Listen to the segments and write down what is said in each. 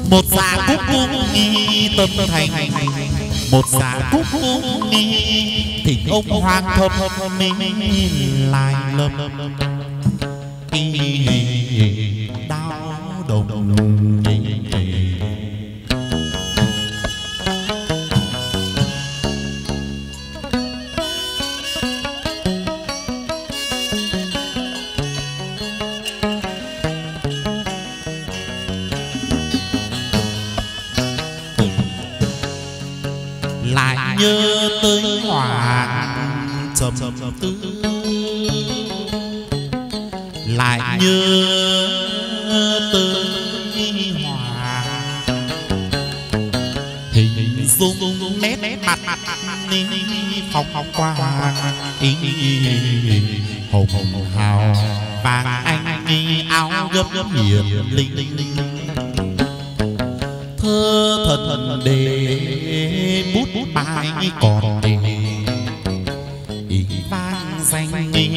Một dạ cúc nghi tâm thành, một dạ cúc nghi thỉnh ông hoàng thập minh lại lâm đau đồng. Lại nhớ tới hoàng trầm tư, lại nhớ tới hoàng hình dung nét mặt phong quang hồng hào vàng anh áo gấp hiền linh thơ thần đề bút bài còn đề ý vang danh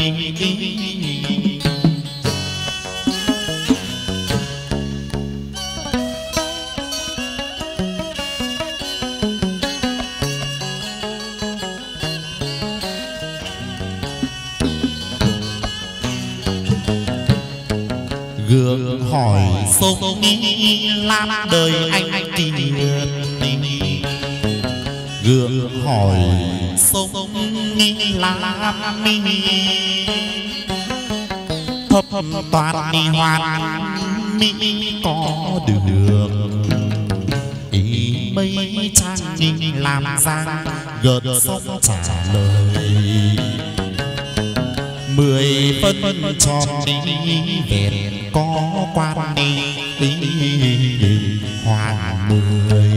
gượng hỏi sông lam đời anh kiệt, gượng hỏi sông lam thập toàn hoàn mi có được ý mấy trang làm ra gợt sông trả lời 10 phân tròn đi vẹn có quan đi hoàng 10.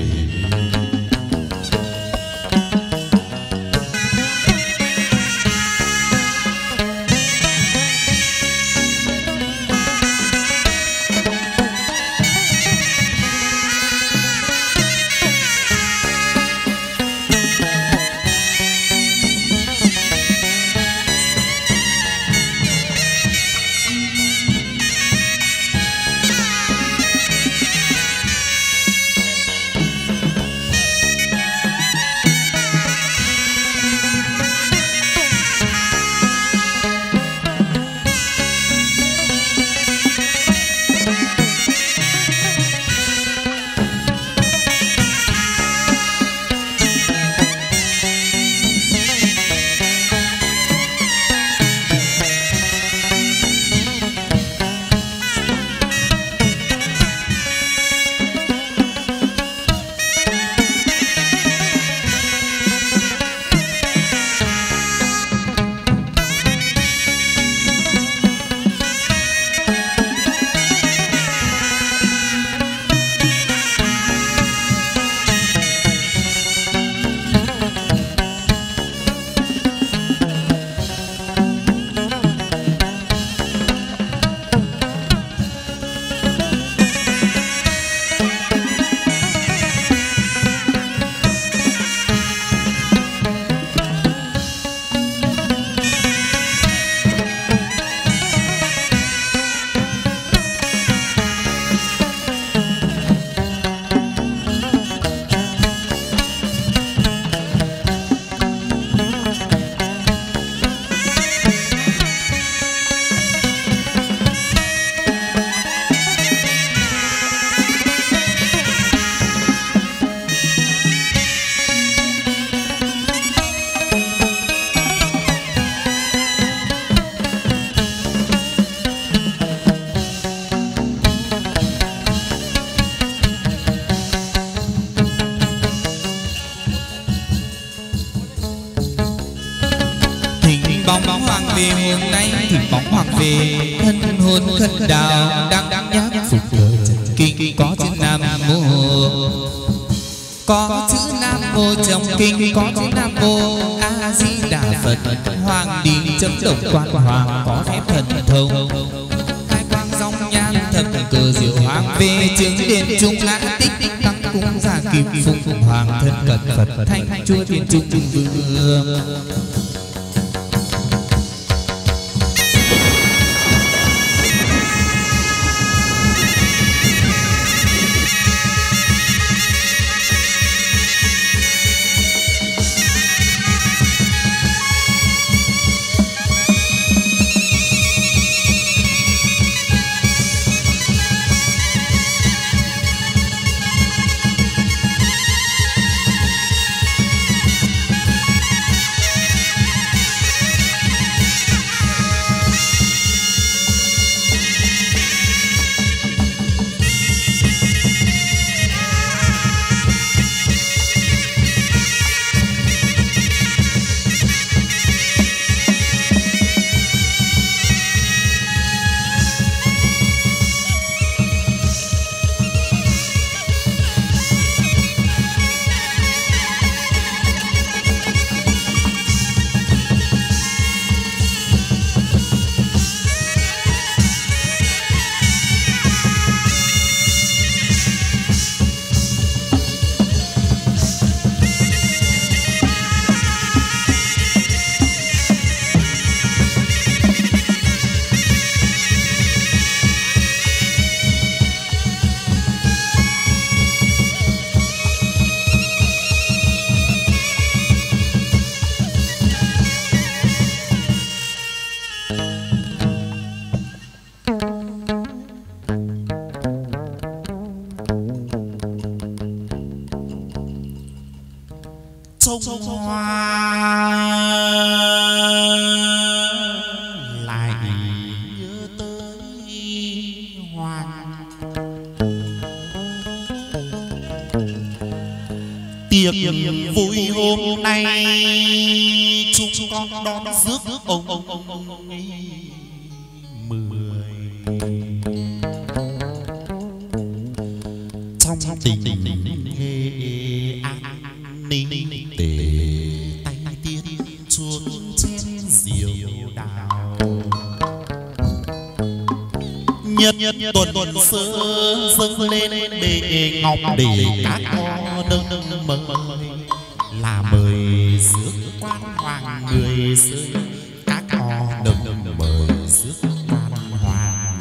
bóng hoàng về hôm nay thì bóng hoàng về thân hồn khất đạo đang nhắc phục đời kinh có chữ nam mô, có chữ nam mô trong kinh có chữ nam mô a di đà phật. Hoàng đi chấm đồng quan hoàng có phép thần thông, hai quang dòng nhan thập cờ diệu hoàng về chứng đền trung ngã tích tăng cung gia kim phụng hoàng thân cận phật thanh chúa thiên trung vương. trông hoa lại nhớ tới hoàng. Tiệc vui hôm nay chúng con đón rước ông mười. Trong tình hề an ninh tề tay tiên chuông chén rượu đào. Nhật tuần sơ dâng lên bề ngọc để các con nâng mời là mời rước quan hoàng người rơi. Các con nâng mời rước quan hoàng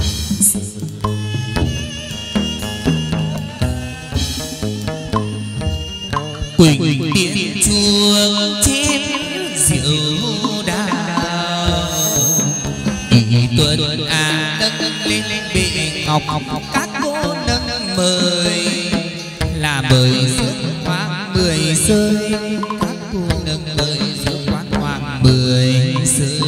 quỳnh tiễn chuông chén rượu đào. Ý tuần nâng lên bệ ngọc các cô nâng mời là mời rước hoàng mười rơi. Các cô nâng mời rước quan hoàng mười rơi.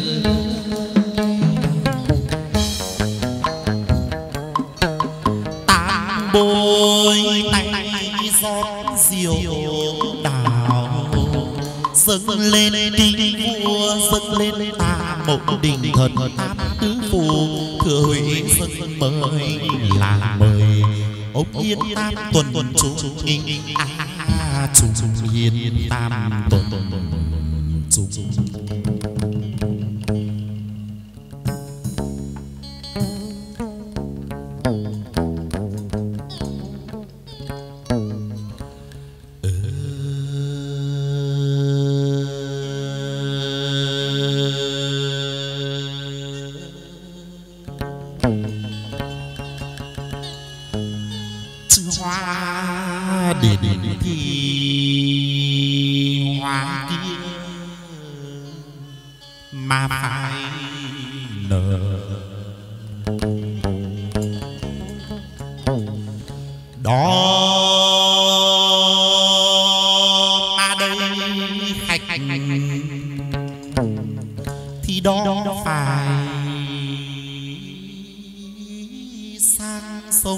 tám bôi tay rót rượu đào dâng lên đình vua dâng lên tam mộng đình thần tam tứ phù thừa huệ dâng mời là mời ông yên tam tuần chúng chúng yên tam tuần chúng. Hoa đến thì hoa kia mà phải nở. Đó mà đây khách thì đó phải sang sông.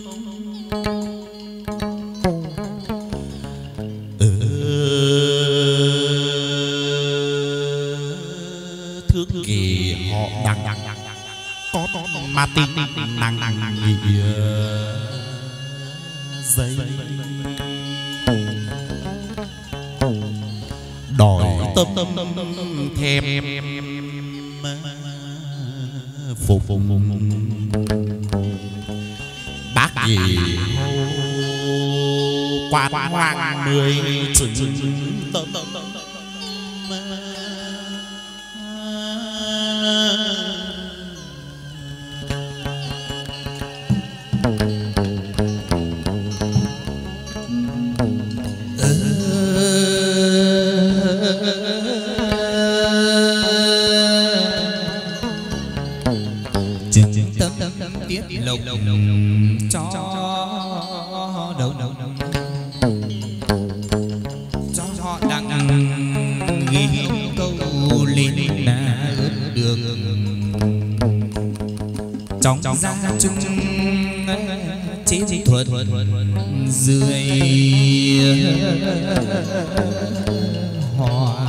Thương kỳ họ đằng có mà tin nàng nghĩa dây đòi tâm thèm phục bác gì quan hoàng mười chừng tâm. Tiết lộc cho đâu cho họ đang ghi câu lên là được trong gia chung chiến thuật dưới hòa.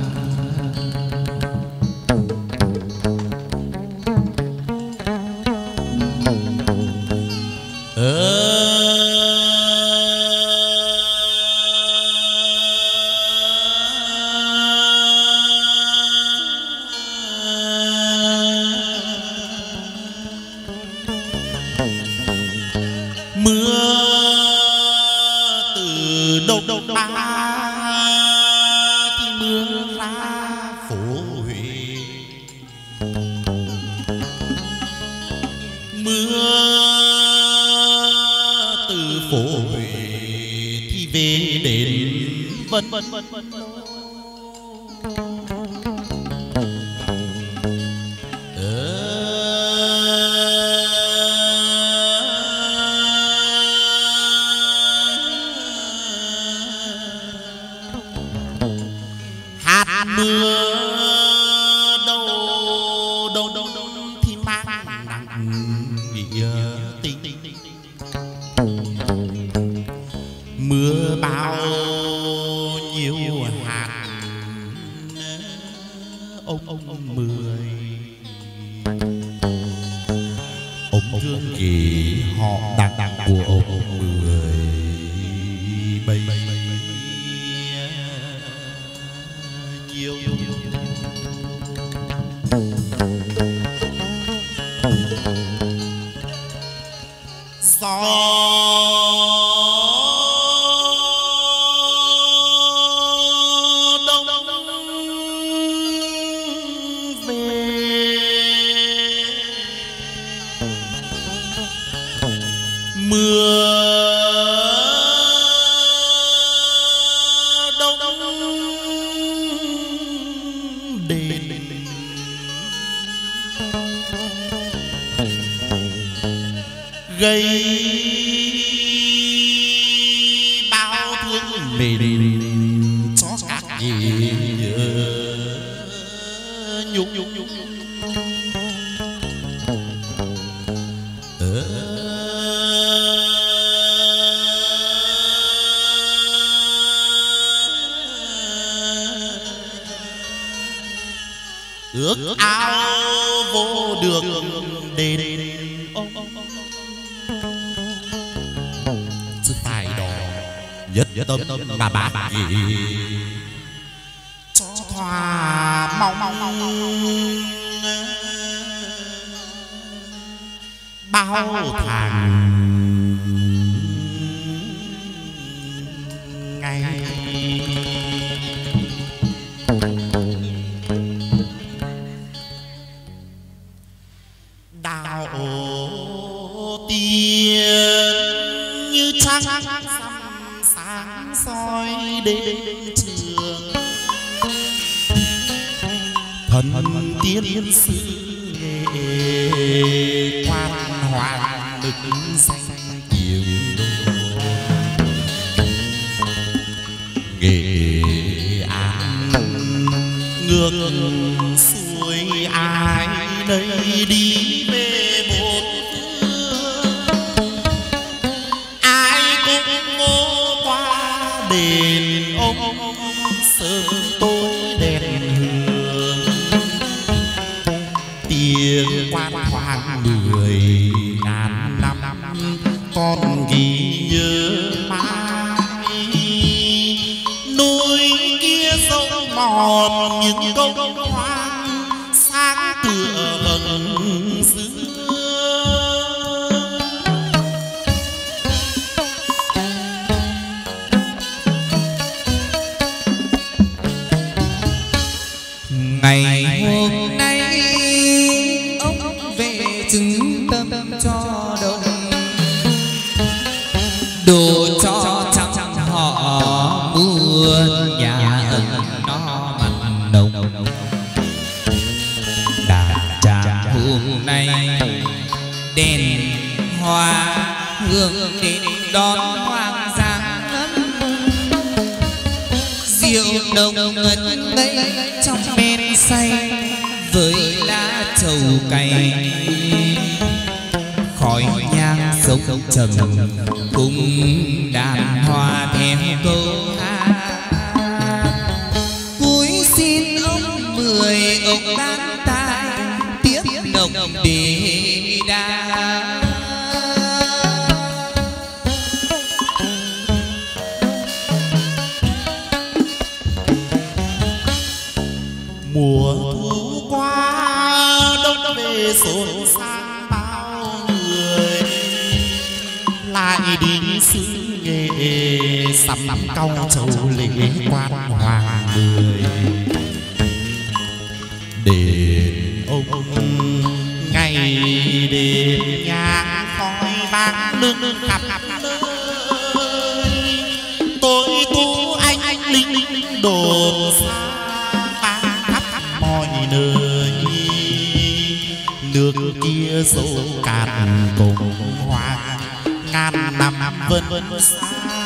Mưa từ đông ba thì mưa ra phố Huế. Mưa từ phố Huế thì về đến Vân mưa bao nhiêu hạt ông mười ông thương kỳ họ đặng của ông mười bây nhiều gió đông về mưa đông đền gây bao thương mình cho các gì nhục ước ao vô được đền sự tài đó nhất tâm mà bác gì cho thỏa mong bao tháng ngày đào tiền như trăng sáng soi đến trường thần tiên sư nghệ quan hoàng được danh kiều Nghệ An ngược xuôi ai nơi đi về một phương ai cũng ngô qua đền ông sớm tối đèn hương tiếng quan hoàng 10.000 năm con ghi nhớ mãi núi kia sâu mòn những câu hoang sáng tựa vầng xưa ngày hôm nay ông về chứng tâm cho đông đồ cho chẳng họ muôn nhà ân nó mặn nồng đàn trà hôm nay đèn hoa hương đến đón hoàng giang rượu nồng ngân ngây trong men say với lá trầu cay khói nhang sống trầm cùng đàn hoa theo câu hát cúi xin ông 10 ông ban tài tiếp nồng đề đa mùa thu qua đông về xôn xao bao người lại đi xứ Nghệ sắm cong châu lễ quan hoàng 10 đền ông ngày đêm nhang khói vang lưng khắp nơi tôi tu anh linh đồn xa khắp mọi nơi nước kia sâu cạn cùng hoa ngàn năm vân xa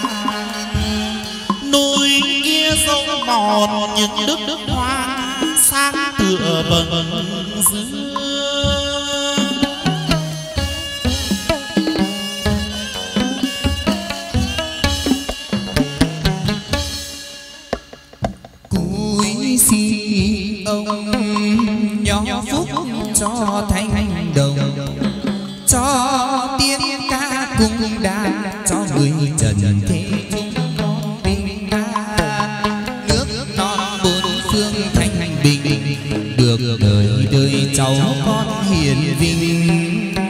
núi kia sâu mòn những nước hoa sáng tựa vầng dương hung đan cho người trần thế chúng con bình an, nước non bốn phương thanh bình, được đời đời cháu con hiền vinh.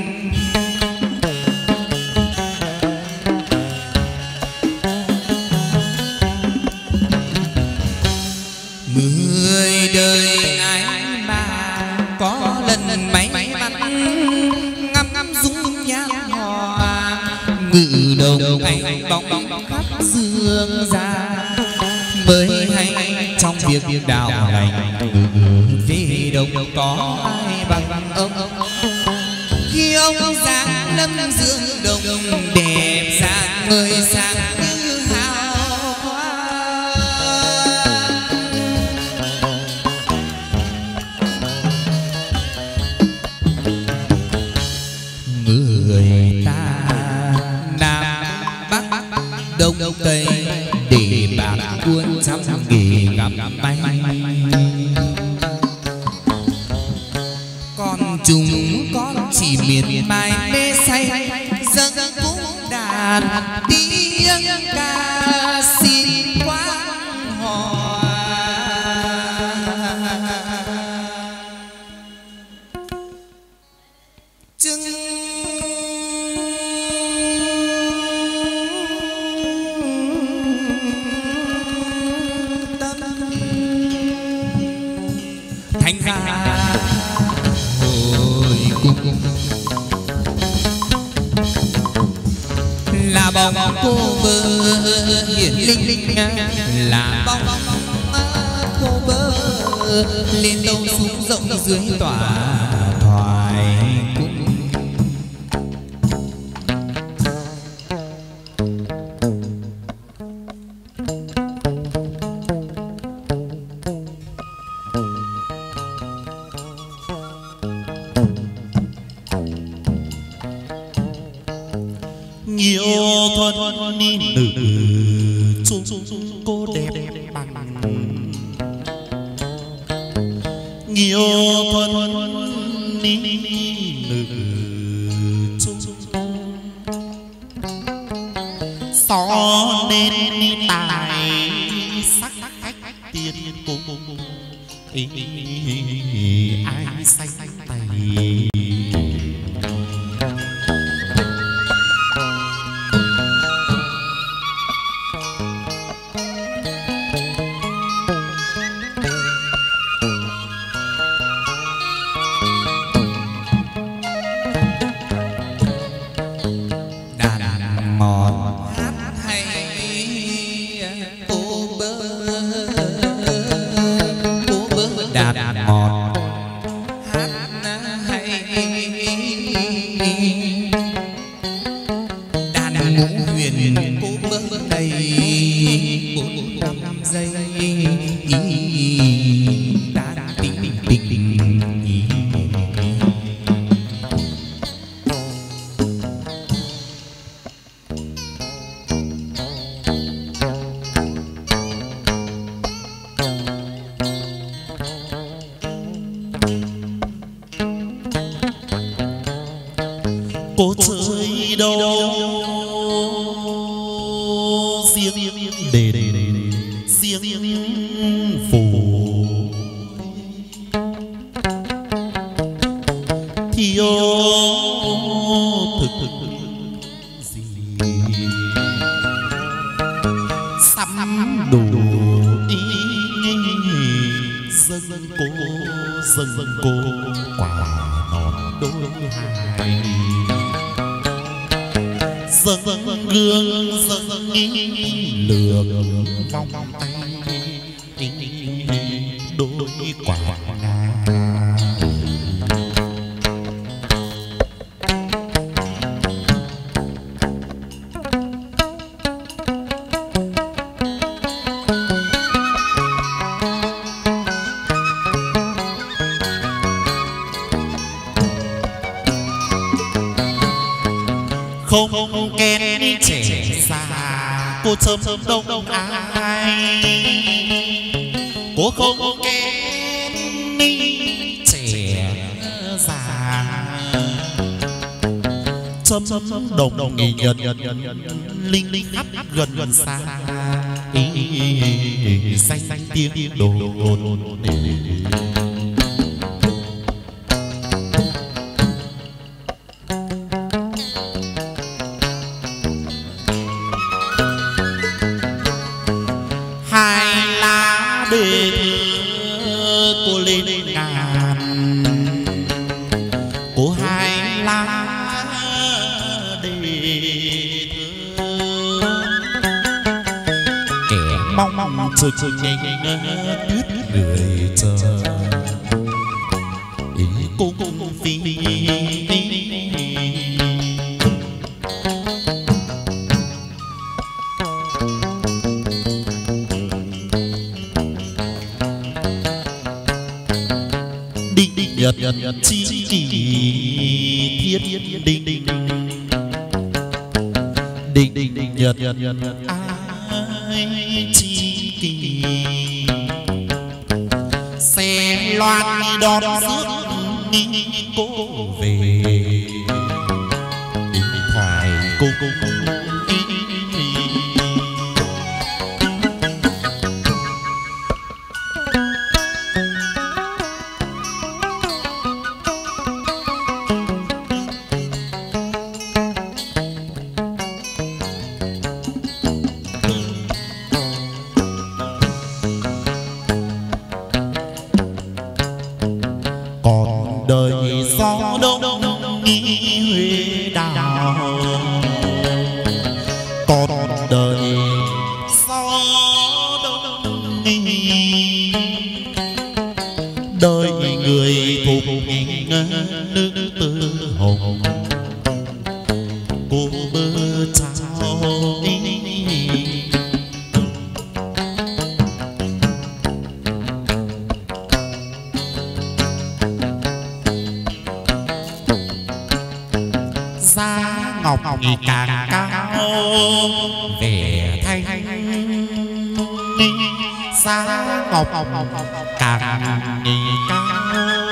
Mười đời ai mà có lần may mắn ngắm ngắm dung nhan hoa, ngự đầu anh bóng khắp dương ra, mới hay trong việc đạo hành về đâu có ai bằng ông. Khi ông giáng lâm dương đồng đẹp dạng người sáng như hào hoa. Người ta Nam Bắc Đông Tây để bạc cuốn trăm nghề gặp may, còn chúng con chỉ miền mai mê say dâng cúng đàn tiếng ca xin quán hòa. Chừng tâm thành ra hồi cung là bóng cô bơ hiển linh, là bóng cô bơ lên đâu xuống rộng dưới tòa thoại cung. Nhiều thuần ni nữ chung cô đẹp bằng, nhiều thuần ni nữ chung xó nên tài sắc khách tiền cùng ai xanh tay. Cô chơi đâu riêng để riêng phủ thiếu thực gì sắm đủ ý dâng cô quả non đôi hai, dâng gương dâng lược vòng tay đôi quả ngà. Không kén trẻ già cô sớm đông ai, cô không kén trẻ già chấm đồng nghỉ nhật linh linh khắp gần gần xa xanh tiếng đồ hai lá đề cô lên ngàn cô hai lá đề kẻ mong chờ nhanh đứt người chờ cô phi nhật chi kỳ thiết định nhật ai chi kỳ xe loan đón rước cô về thoại cô càng cao vẻ thanh xa ngọc càng cao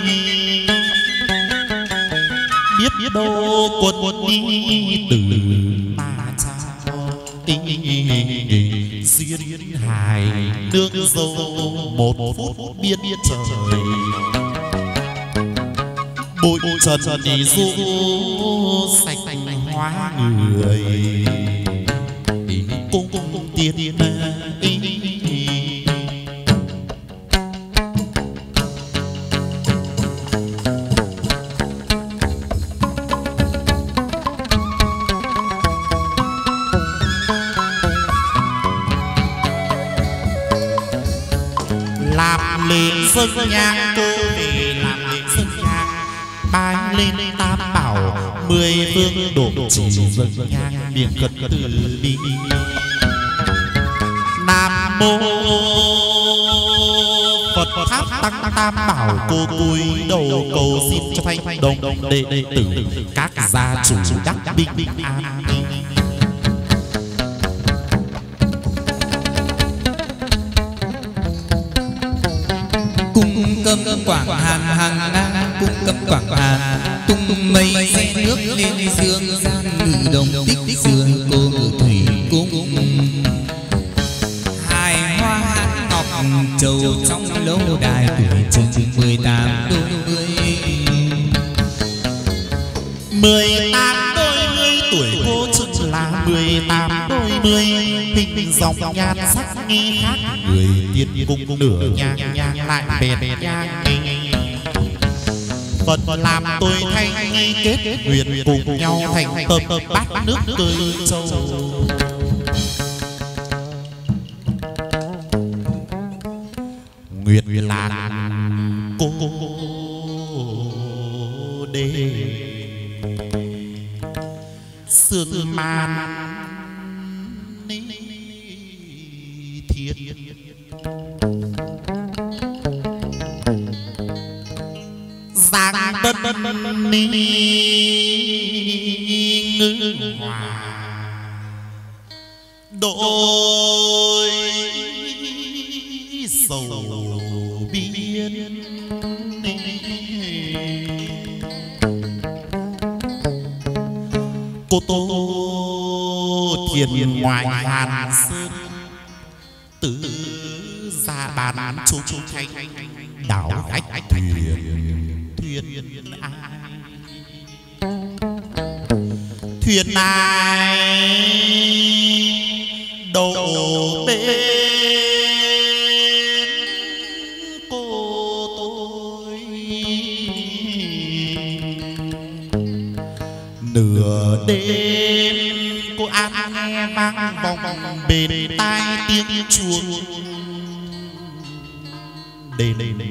biết đâu quân đi từ mà trao duyên hài nương dâu một phút biết trời bụi trần đi du sạch hóa người cung tiên làm lễ dân nhang cô về làm lễ dân nhang bài lên tam bảo 10 phương độ chỉ dân nhang miệng cất từ bi nam mô Phật tháp tăng tam bảo cô cúi đầu cầu xin cho thanh đồng đệ tử các gia chủ đắc bình an cung cơm quảng hàn hàng ngang cung cơm quảng hàn tung mây xe nước lên dương gian ngự đồng tích dương cô ngự thủy cung hai hoa hát ngọc trầu trong lâu đài tuổi chừng 18 đôi mươi 18 đôi mươi tuổi cô chừng là 18 đôi mươi hình dòng nhan sắc nghi khác người tiên cung nửa nhang lại bèn nhang Phật làm tôi thay kết nguyện cùng nhau thành tâm bát nước tươi châu nguyện là cô đê sương man thiên giang bất ni ngư hòa đôi sầu biên Cô Tô thiền ngoài Hàn Sơn, tứ ra bàn chú thanh đảo khách thuyền ai đổ bên cô tôi. Nửa đêm cô An nghe vang vòng bên tai tiếng chuông đền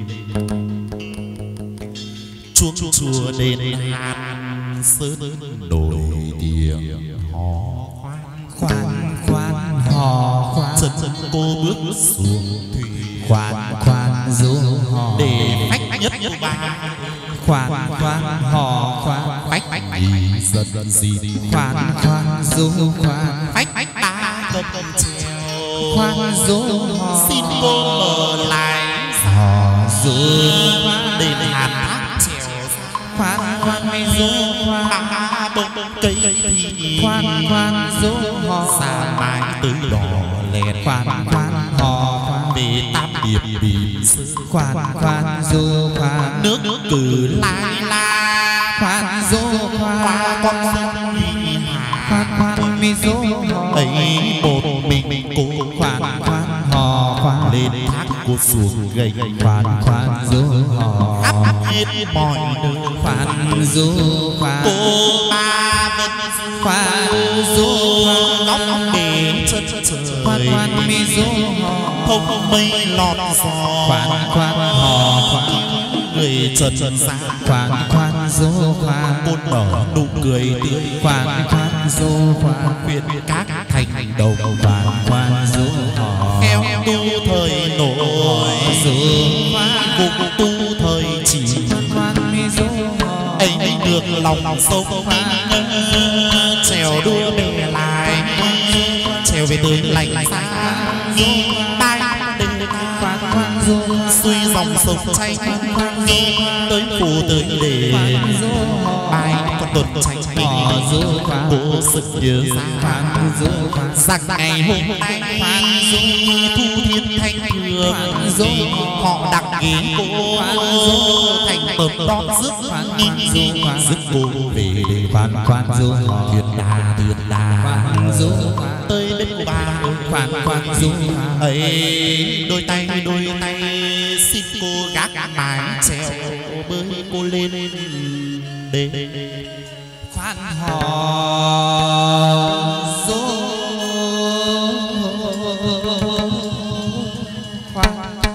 chuông chùa đền Hàn Sơn đồi tiếng hò khoan khoan hò khoan. Chân cô bước xuống thuyền khoan khoan du hò để phách nhất của bà. khoan khoan hò khoan Phách đi dần gì khoan khoan du khoan phách ta cầm treo khoan du hò. Xin cô mở lại hò du đền Hàn Thác trèo khoan khoan mi du khoan ba bông cây thì khoan khoan du hò. xa mái tới đỏ lẹt khoan khoan hò khoan về Tam Điệp Bìm Sơn. khoan khoan du khoan Nước cử lai la khoan du qua khoan con sông đi khoan khoan mi du hò. ấy một mình cô khoan khoan hò khoan lên thác cô xuống gầy khoan khoan du hò. khắp hết mọi nơi khoan du khoan cô ba vẫn khoan du ngóc để chân trời khoan khoan mi du hò. không mây lọt gió khoan khoan hò khoan người trần gian khoan khoan du khoan cô nở nụ cười tươi khoan khoan du khoan khuyên các thành đầu khoan khoan du hò. theo tu thời nổi du khoan cùng tu thời chỉ khoan mi du hò. ấy được lòng sông trèo đua bè lại trèo về tới lạnh xa nghi tai khoan khoan du xuôi dòng sông chay nghi tới phủ tới để bài con tuần tranh hò du khoan cô sức nhớ khoan du khoan rằng ngày hôm nay thu thiên thanh thường họ đặt ghế cô thành tấm đón rước rước cô về khoan khoan du hò. thuyền đà khoan du khoan tới bên của bà khoan khoan du khoan ấy đôi tay xin cô gác mái treo bơi cô lên để khoan hò du khoan.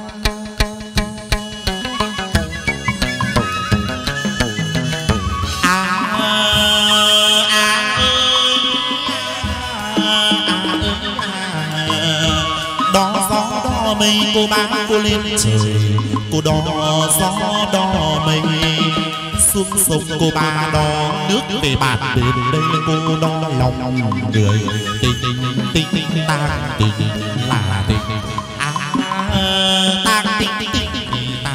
Đó gió đo mây cô mang cô lên trời, cô đo gió đo mây xuống sông cô ba đo nước về bản bên đây cô đo lòng người tình ta tình là tình ta tình ta.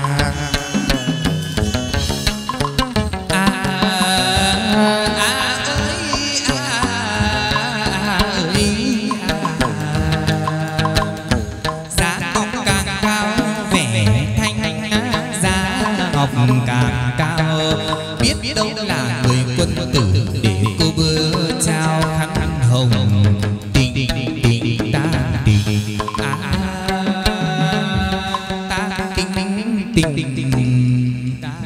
Càng cao biết đâu là người quân tử để cô bữa trao khăn hồng tình ta tình ta tình ta.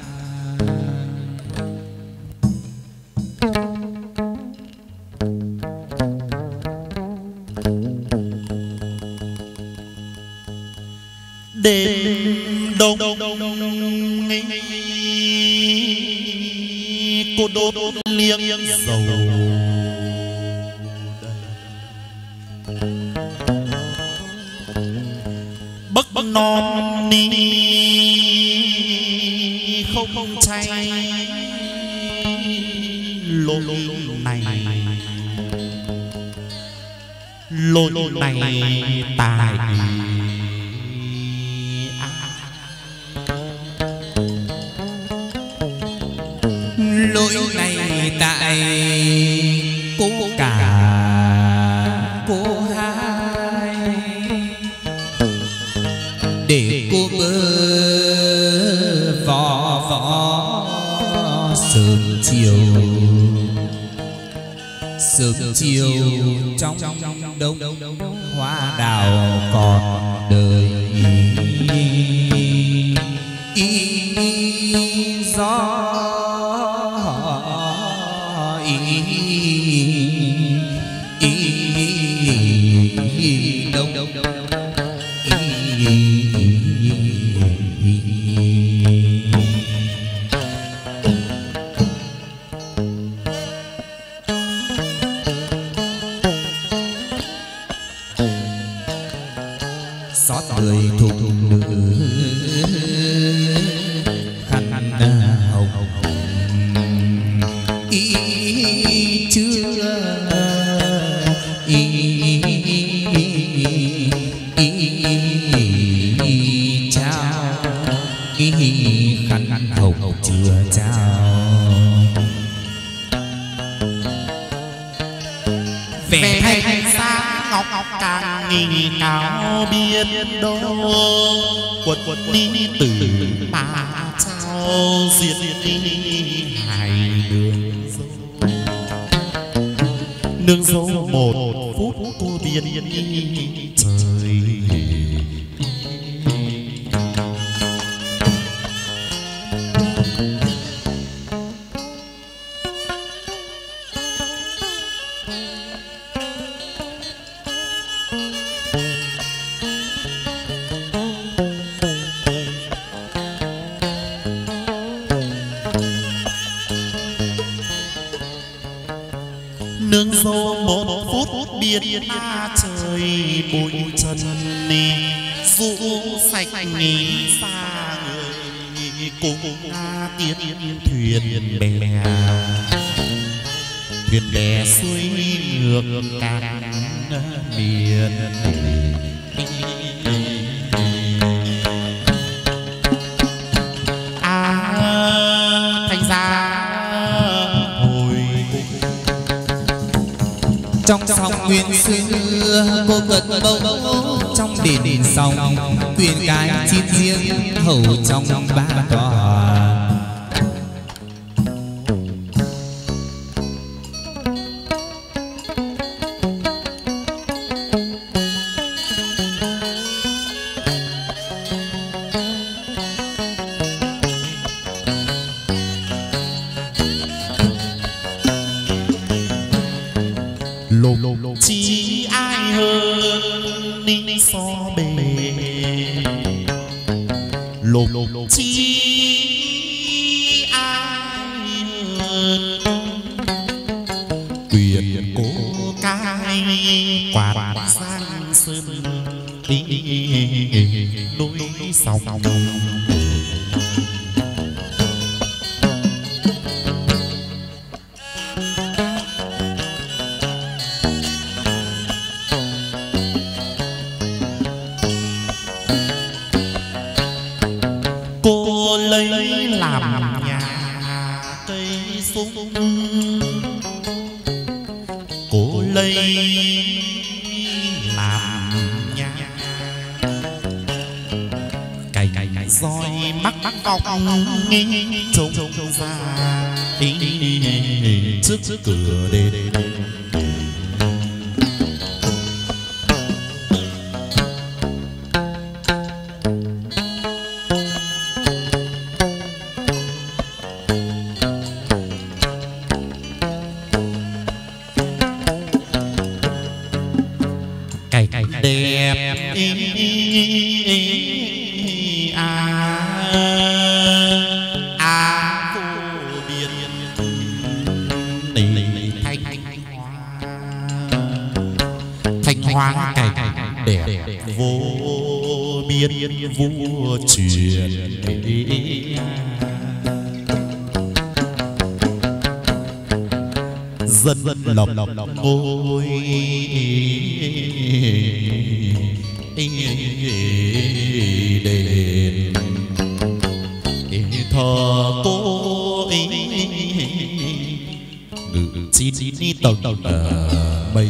Đêm đông cô đốt liếng dầu bắc non ni không cháy lối này tài lỗi này tại cô cả cô hai để cô bơ vò vò sớm chiều trong đông hoa đào còn đời gió đông xót người thục nữ khăn hồng ý chưa trao khăn hồng chưa trao vẻ hay sáng ngọc càng nghìn cao biết đâu quật đi từ mà trao diệt đi hai nương dâu một phút cô biết trời. Nương dâu một phút biết trời bụi trần nì rũ sạch xa người cùng tiến thuyền bè xuôi ngược cạn miền. Thành ra trong sông nguyên xưa cô gật bông trong đền sông quyền cái chim riêng hầu trong ba tòa chỉ ai hơn ninh so bề chỉ ai hơn quyền cố cai quạt sang sơn núi sông cô lấy làm nhà cây sung cô lấy làm nhà cày roi mắc cong trông ra trước cửa đền. Đẹp vô biên thanh hoa cày đẹp vô biên vua truyền dân lòng ngôi đền thờ cô ngự xin đi tầng mây.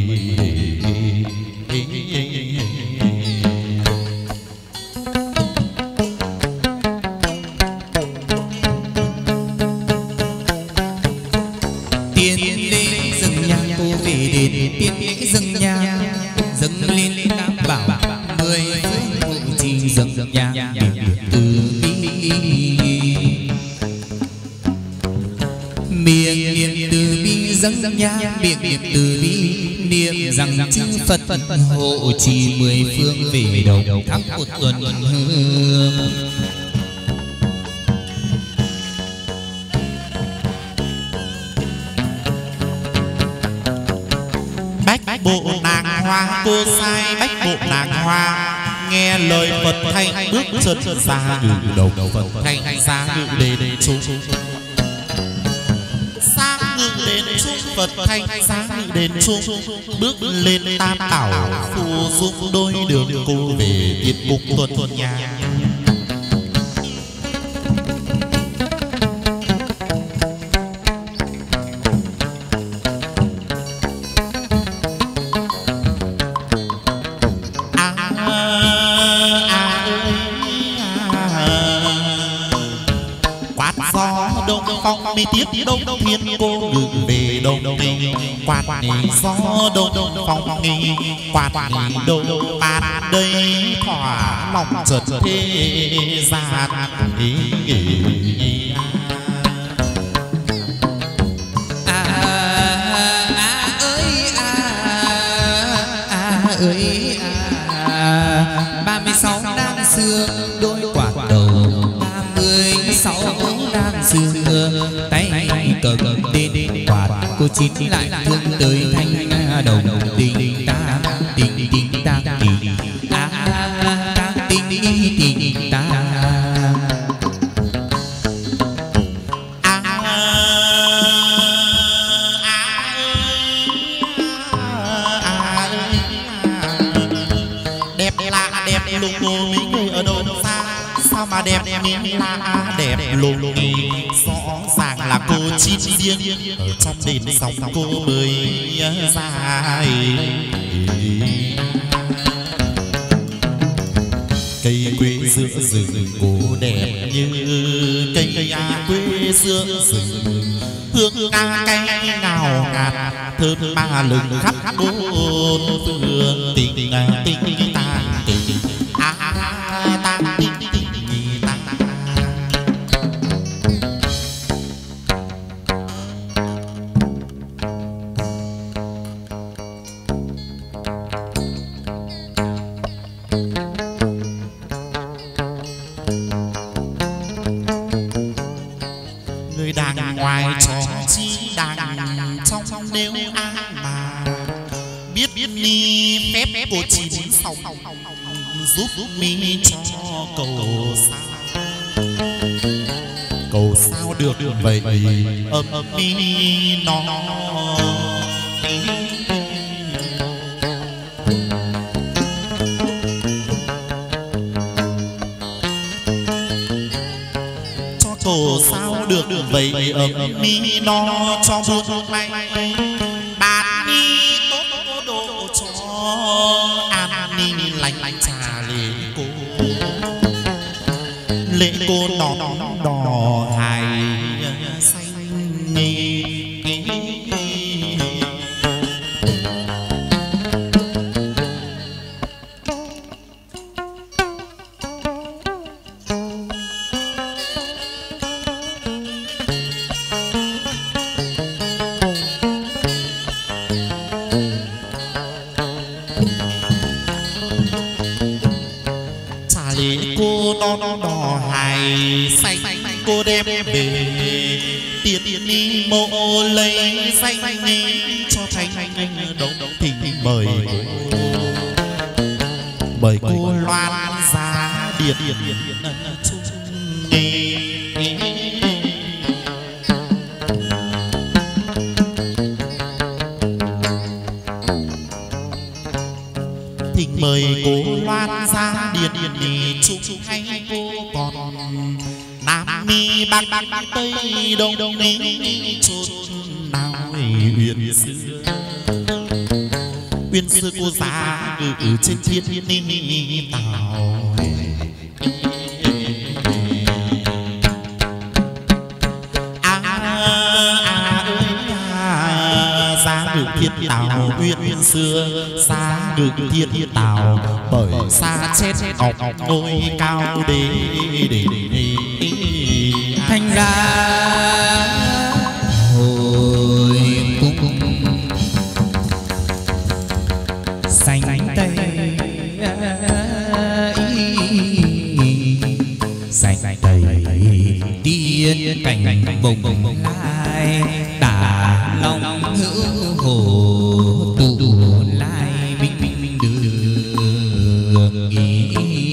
Tiên lên dâng nhang cô về đền, tiên lễ dâng nhang dâng lên tam bảo, mười phương hộ trì dâng nhang niệm từ bi. Miệng niệm từ bi dâng nhang, miệng niệm từ bi niệm rằng chư Phật hộ trì mười phương về đầu thắp một tuần hương. Bách bộ nàng hoa cô sai, bách bộ nàng hoa nghe lời Phật thanh bước chân ra ngự đầu Phật thanh ra ngự đền trung. Sang ngự đền trung Phật thanh ra ngự đền trung, bước lên tam bảo phù dung đôi đường cô về tiết mục tuần nhà. Phong mi tiếp đông thiên cô ngự về đông nghi, quạt gió đông phong nghi, quạt đông ban đây thỏa lòng chợt thế gian. Ơi 36 đang xưa đôi quạt đầu, 36 đang xưa tay cầm đến quạt, cô chín lại thương tới thanh đầu tình ta tình tình ta tình ta tình tình ta. Đẹp lạ đẹp lùng người ở đâu xa, sao mà đẹp miếng la đẹp lùng rõ ràng là cô chín riêng ở trong đền sóng cô mới dài. Cây quế giữa rừng cô đẹp như cây quế giữa rừng, hương ca cay ngào ngạt thơm ba lừng khắp bốn phương. Tình tình ta tình ta tình ngoài trò chi đàng trong nếu ai mà biết mi phép của chín xong giúp mi cho cầu sao được vậy âm mi nó. Cầu sao được vậy ấm mi nó cho buôn may, bạn mi tốt độ cho an ninh lành trà lễ cô nón đỏ hài xanh nghi. Đỏ hài xanh cô đem về tiền đi mộ lấy danh cho thanh đông thỉnh mời cô loan giá điện chung thỉnh mời cô loan giá điện chung hay cô còn Nam mi bắc tây đông mi chốt nào uyên xưa uyên xưa cô giá ngự trên thiên ni tàu giá ngự thiên tàu uyên xưa giá ngự thiên tàu bởi xa chết ngọc ngôi cao đế thành ra hồi cung xanh tây xanh tây tiên cảnh bồng lai tả long hữu hồ tụ lai minh đường ý.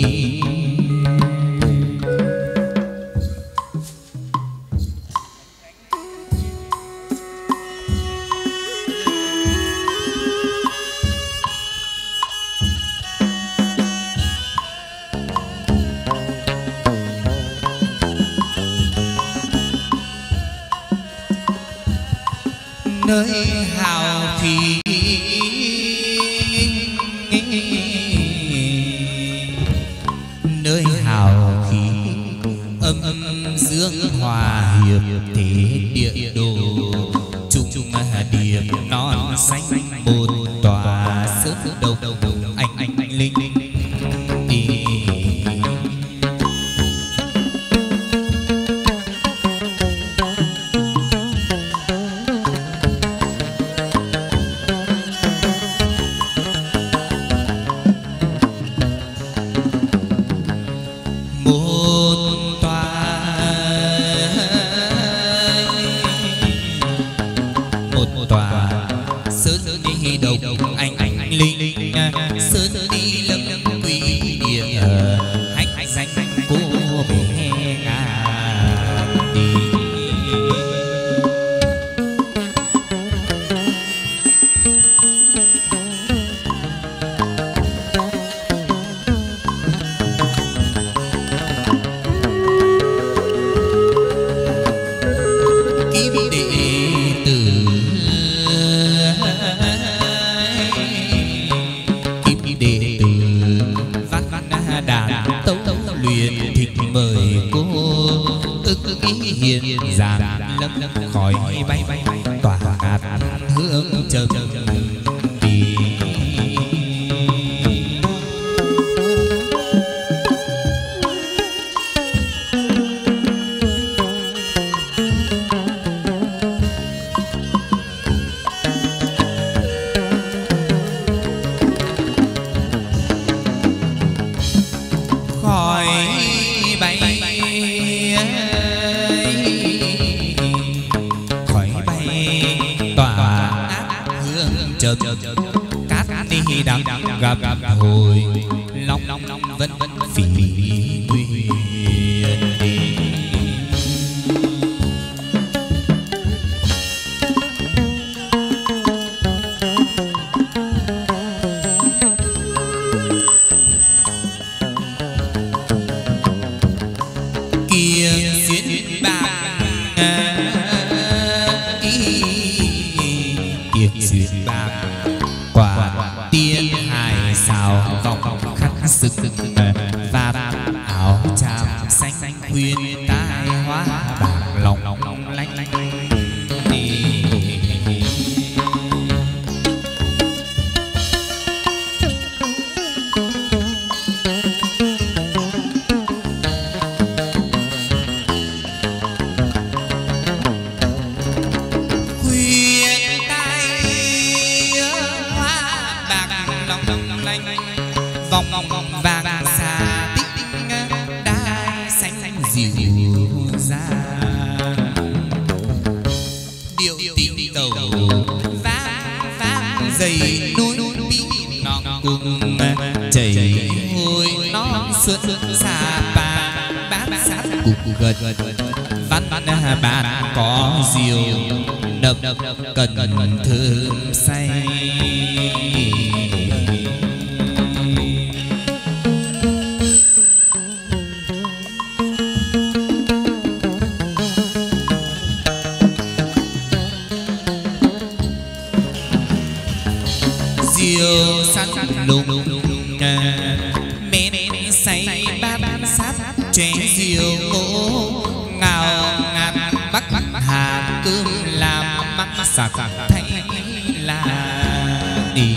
Nơi hào khí nơi hào khí âm dương hòa hiệp thế địa đồ chung điểm non xanh một tòa sơn đầu anh linh bạn có diều đập cần thơm say. diều săn lùng mến say bát sát chén diều ngô ngào ngạt bắc hà cơm làm mắc sặc thay là đi.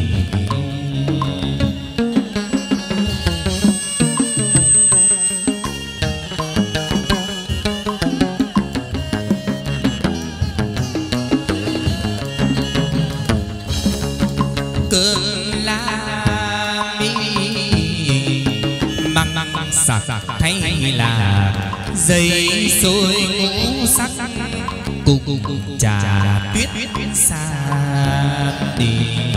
Sạc thay là dây xôi ngũ sắc cùng trà tuyết xa đi.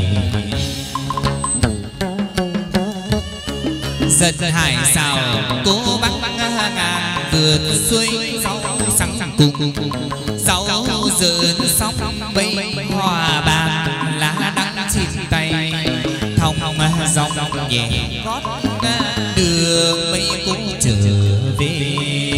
Giật hải xào cố bắc ngàn vượt xuôi sáu sáng cùng sáu dợn sóng bay hòa bàn lá đắng trên tay thong dòng nhẹ gót đường mây cũng trở về.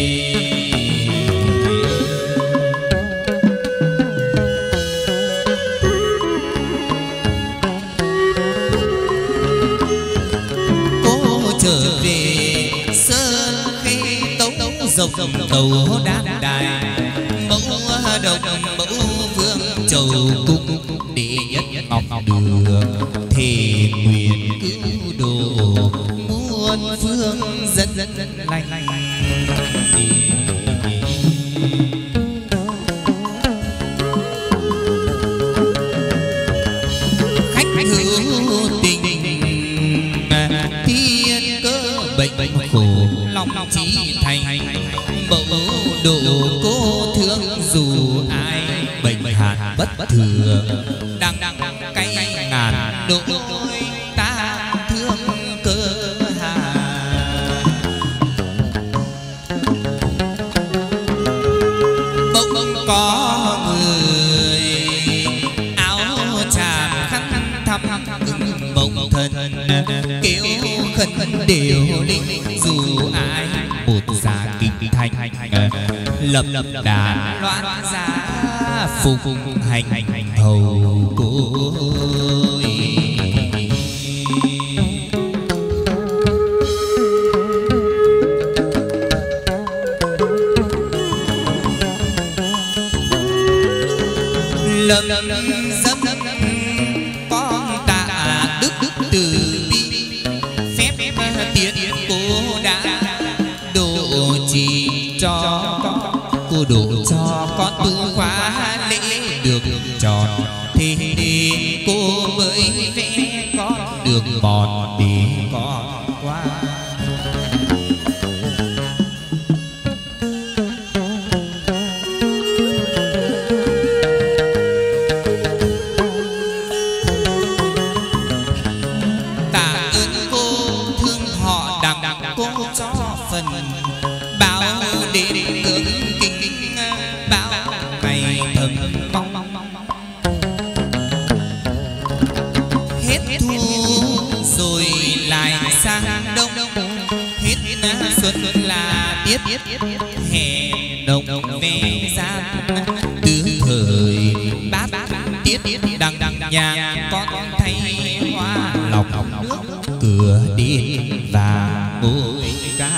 Cô trở về sơn khê tấu dọc tàu đan đài mẫu đồng mẫu vương chầu cung đệ nhất ngọc đường thề nguyện cứu độ muôn phương dân lành. Khách hữu tình thiên cơ bệnh khổ lòng trí thành mẫu độ cô thương dù ai bệnh hạn bất thường đang cay ngàn độ ta thương cơ hà. Bỗng có người áo tràm khăn thăm cứng bỗng thân kêu khẩn đều linh dù ai một già kinh thành lập đàn loạn giá phục hành hầu cối. Lâm dâm con tạ đức từ bi phép tiến cô đã độ trì cho cô độ cho con tu khóa lễ được tròn thì cô mới vẽ con được mòn để con qua. Xuân là tiết hè đồng ve gian tứ thời bát tiết đằng nhà con thay hoa lọc nước cửa điện và ngôi ca.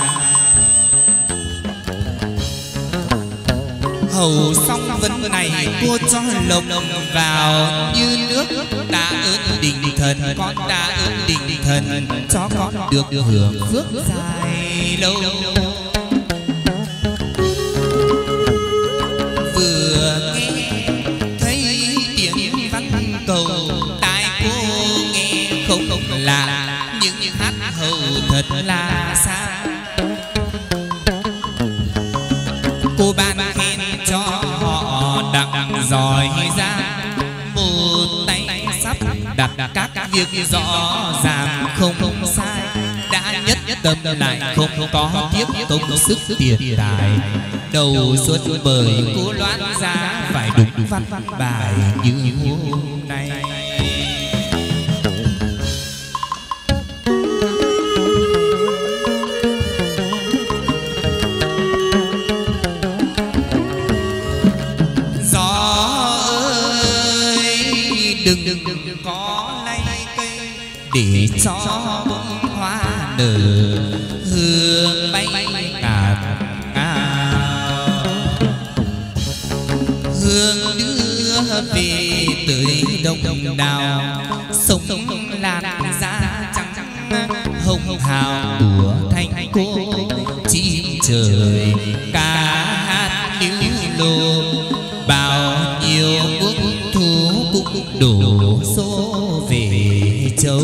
Hầu xong vấn này cô cho lộc vào như nước đã ơn đình thần con đã ơn đình thần cho con được hưởng phước dài lâu. Vừa nghe thấy tiếng văn cầu tai cô nghe không lạ nhưng hát hầu thật là xa. Cô ban khen cho họ đặng giỏi ra một tay sắp đặt các việc rõ ràng không sai đã nhất tâm lại không có tiếp công sức tiền tài đầu xuân bởi cô loan ra phải đúng văn bài như hôm nay. Đừng có lay để cho bông hoa nở hương bay ngạt ngào, hương đưa về tới đông đào, sông lan ra trắng hồng hào của thành cô, chim trời ca hát líu lô, bao nhiêu bước thú cũng đổ số về châu.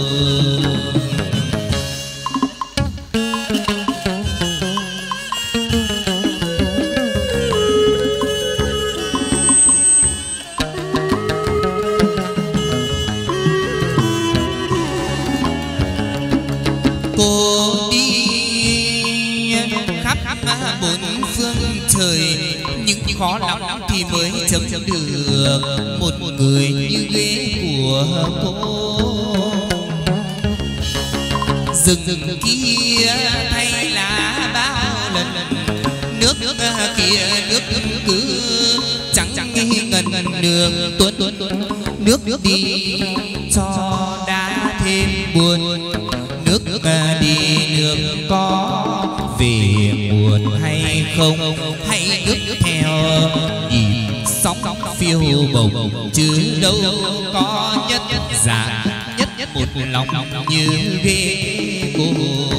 Cô đi khắp bốn phương trời, nhưng khó lắm thì mới chấm được một người như ghế của cô. Rừng kia thay lá bao lần, nước kia nước cứ trắng ngần đường tuôn, nước đi cho đã thêm buồn, nước đi nước có về buồn hay không, hay nước theo nhịp sóng phiêu bồng, chứ đâu có nhất dạng nhất một lòng như ghế cô.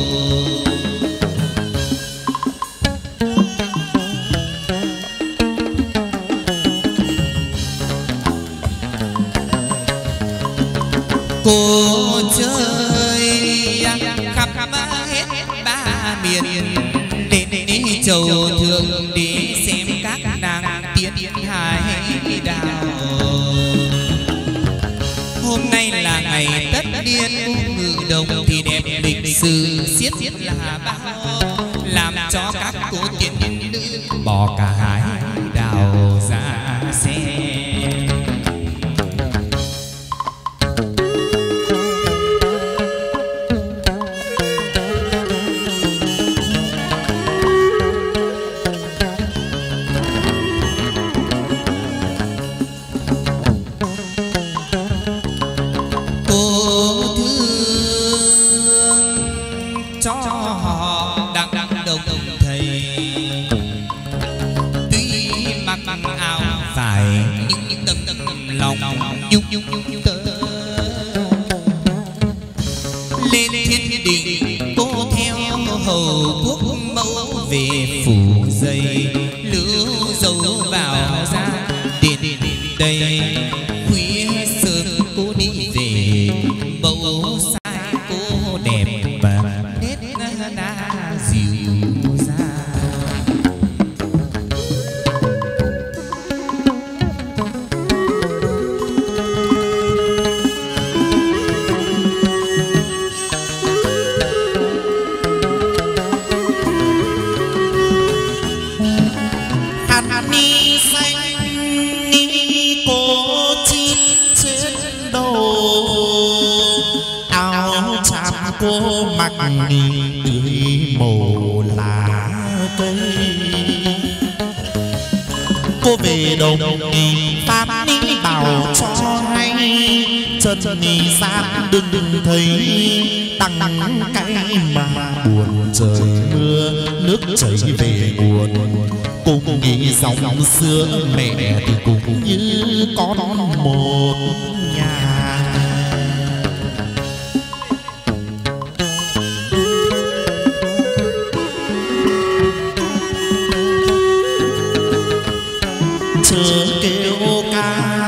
Cô chơi khắp hết ba miền, đến chầu thường để xem các nàng tiến hài đào. Hôm nay là ngày tất niên ngự đồng thì đẹp lịch sử xiết là bao, làm cho các cô tiên nữ bỏ cả hái đào ra xem. Lên thiên đình cô theo hầu quốc mẫu về phủ dây, lưu dấu vào ra điện đây. Khuya sớm cô đi về, mẫu sai cô đẹp và nét na dịu dàng. Cô mặc tươi màu lá cây, cô về đồng pháp ni bảo cho hay, chân ni gian đừng thấy tăng cái mà buồn. Trời mưa nước chảy về buồn, cùng nghĩ dòng xưa mẹ thì cũng như con một nhà. Chớ kêu ca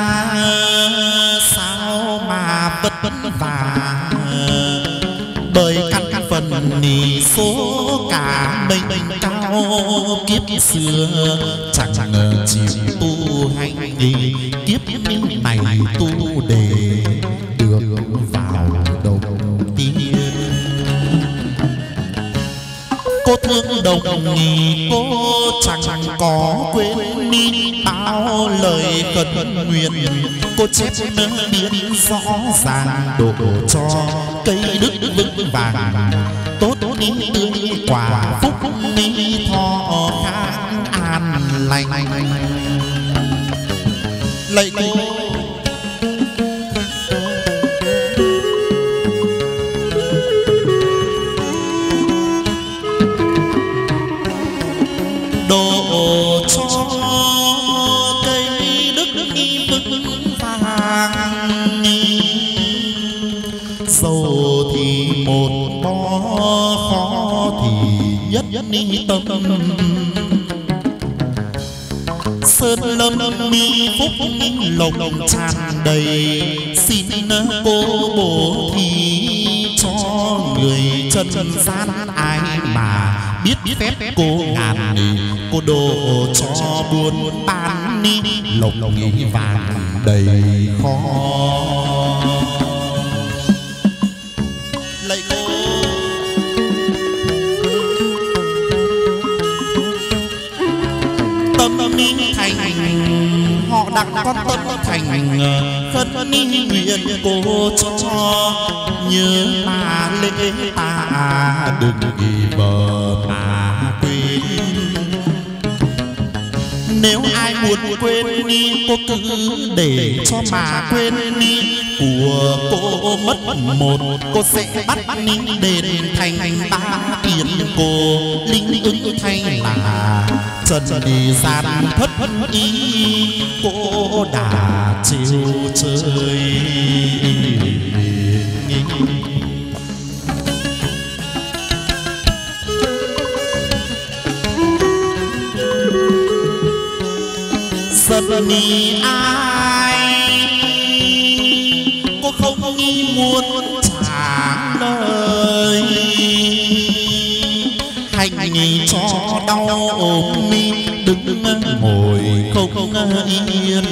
sao mà vất vả, bởi căn phần nì số cả mình cao. Kiếp xưa chẳng ngờ chịu tu hành, kiếp này tu để được vào đồng tiên. Cô thương đồng nghỉ, cô chẳng có quên đi bao lời cần nguyện. Cô chép biến rõ ràng độ cho cây đức vững vàng, tốt đi tươi quả phúc đi thọ khang an lành. Lạy cô nhất ni tâm sơn lâm mi phúc lộc tràn đầy xin cô bố thí cho người chân gian ai mà biết phép cô ngàn cô đồ cho buôn bán ni lộc vàng đầy kho lạy cô tâm ni thành họ đặt con tâm thành khấn ni nguyện cô cho nhớ ta lễ ta đừng vì vợ mà quên nếu ai muốn quên đi cô cứ để cho mà quên đi của cô mất một cô sẽ bắt ni đền thành ta kiến cô linh ứng thay là trần đi gian thất ý cô đã chiều chơi giận ni ai cô không nghi muốn trả lời hành nghỉ cho đau ốm mi đứng ngồi không yên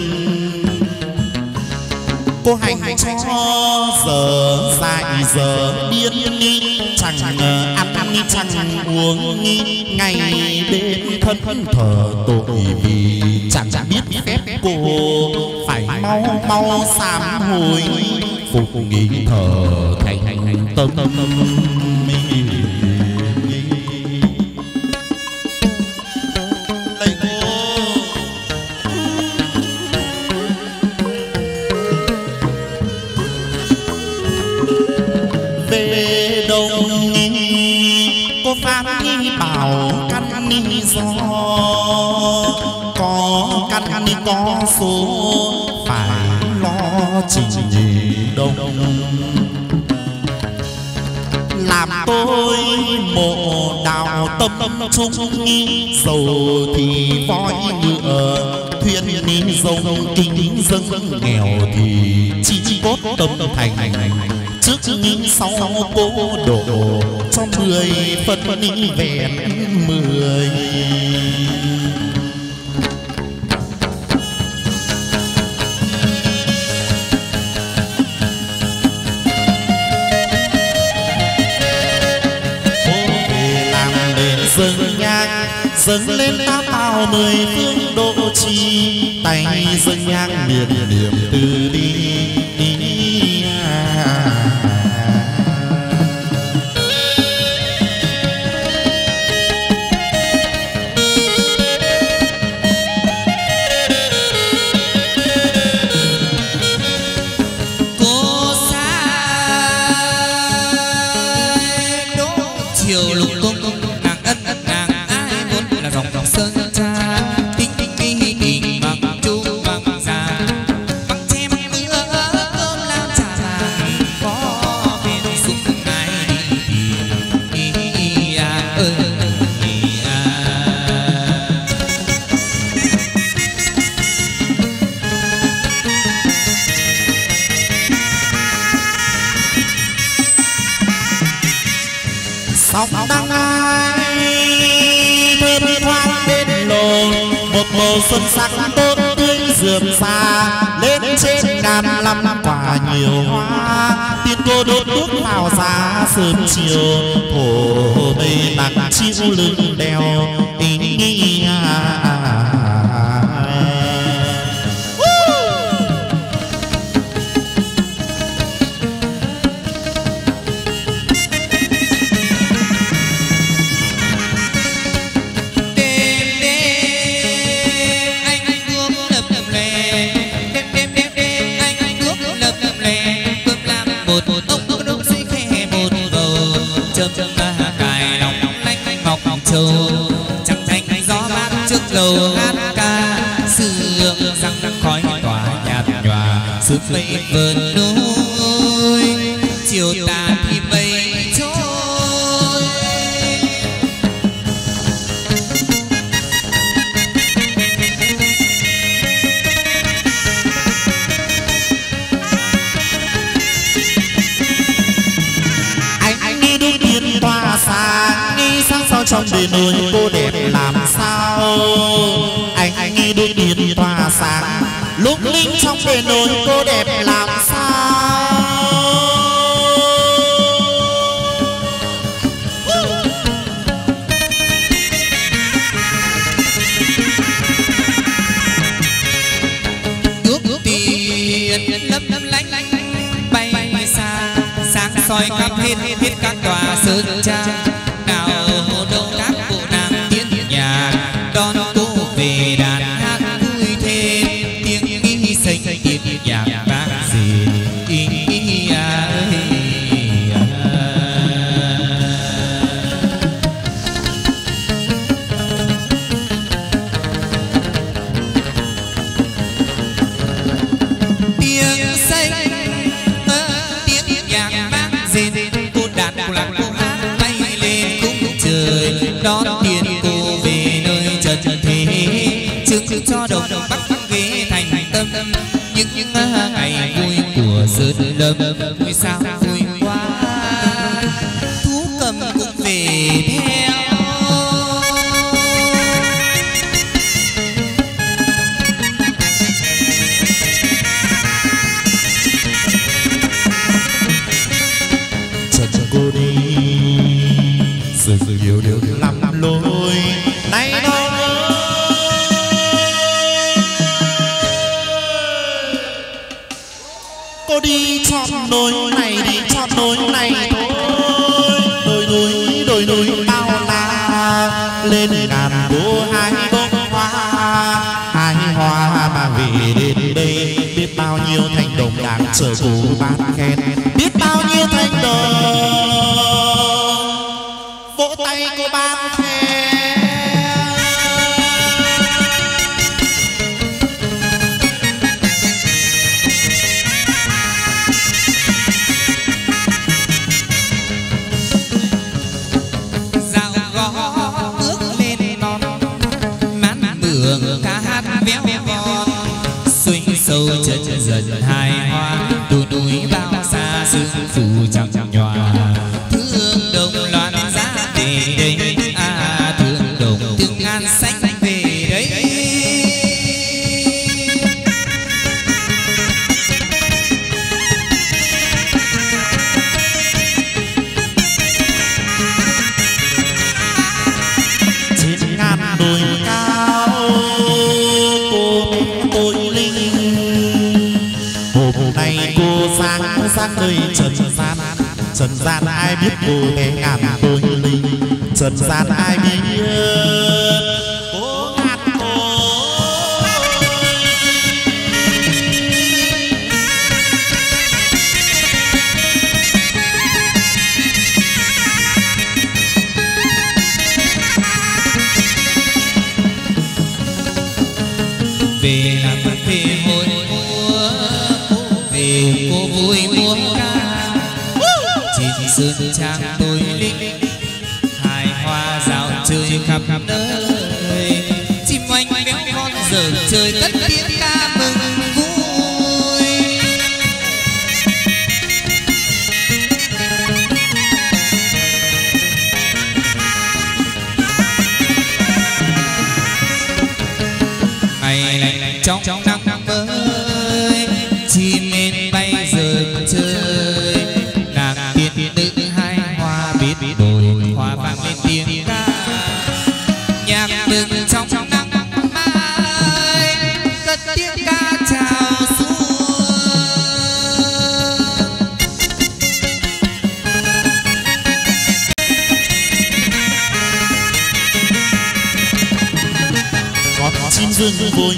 cô hành cho giờ dài giờ điên đi chẳng ăn đi chẳng uống đi ngày đêm thân thờ tội vì chẳng biết phép cô phải mau sám hối phục nghỉ thờ thành tâm về đông cô phán bảo căn ni do có căn ni có số phải lo trình gì đông làm tôi mộ đào tâm trung nghi dầu thì voi ngựa thuyền ni dông kính dâng nghèo thì chỉ cốt tâm thành trước nghĩ sau cô đổ cho 10 phân ni vẹn 10 dâng nhang dâng lên ta bao 10 phương độ trì tay dâng nhang miền niệm từ đi sóng đang ai thơm thoáng bên lồn một màu xuân sắc tốt tươi rượm xa lên trên ngàn năm quả nhiều hoa tiên cô đốt đuốc vào giá sớm chiều thổ mây nặng chiếu lưng đèo ý nghĩ chẳng thành gió mát trước lầu hát ca sương răng khói tỏa nhạt nhòa sương mây vờn núi chiều tà thì mây trôi vào trong bề nơi cô đẹp làm sao anh nghĩ đôi điện tỏa sáng lúc linh trong bề nơi cô đẹp làm sao. Ước tiền lấp lánh bay xa sáng soi khắp hết các tòa sơn trang nào đâu các cô nàng tiến nhà đón cô về đàn hát vui thêm tiếng ý xanh tiếng nhạc vang gì đón tiền cô về nơi trần thế chứng cho đồng bắc ghế thành tâm những ngày vui của sơn lâm vui sao vui quá thú cầm cũng về theo. Trần cô đi sự nhiều điều lắm lối nay đâu cô đi chọn nối này đi chọn nối này thôi đồi núi bao la lên ngàn cô hai bông hoa hai hoa mà về đến đây biết bao nhiêu thành đồng đang chờ cô ban khen biết bao nhiêu thành đồng vỗ tay cô ban khen. Dạo gõ bước lên non mát mường ca hát véo von xuyên sâu chân dần hài hoa đồi núi bao xa sương phủ chẳng nhòa thương đồng loạn giá về đây thương đồng thương an xanh về đây. Trên ngàn đồi cao cô tôi linh hôm nay cô sang nơi trần gian ai biết cô bé ngàn tôi linh trần gian ai biết cô ngàn về làm về hội múa về cô vui múa ca trên sơn trang tôi linh hài hoa dạo chơi khắp nơi chim oanh véo von giờ chơi cất tiếng ca mừng vui. Ngày lạnh trong nắng mới chim nên bay giờ chơi nàng tiên nữ hai hoa biết đồi hoa vang lên tiếng ca nhạc mừng trong nắng mai cất tiếng ca chào xuân. con chim dương vui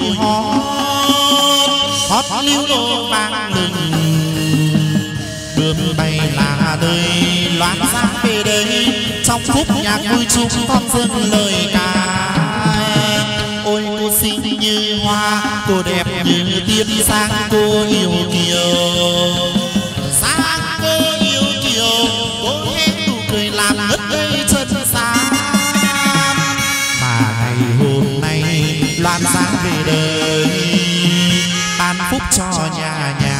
hót lưu lô vang lừng bướm bay là đời loan giá về đây trong phút nhạc vui chung con dâng lời ca. Ôi cô xinh như hoa cô đẹp như tiên sáng cô yêu kiều sáng cô yêu kiều cô hết nụ cười làm ngất ngây chân sáng mà ngày hôm nay loan giá về đời ban phúc cho nhà nhà.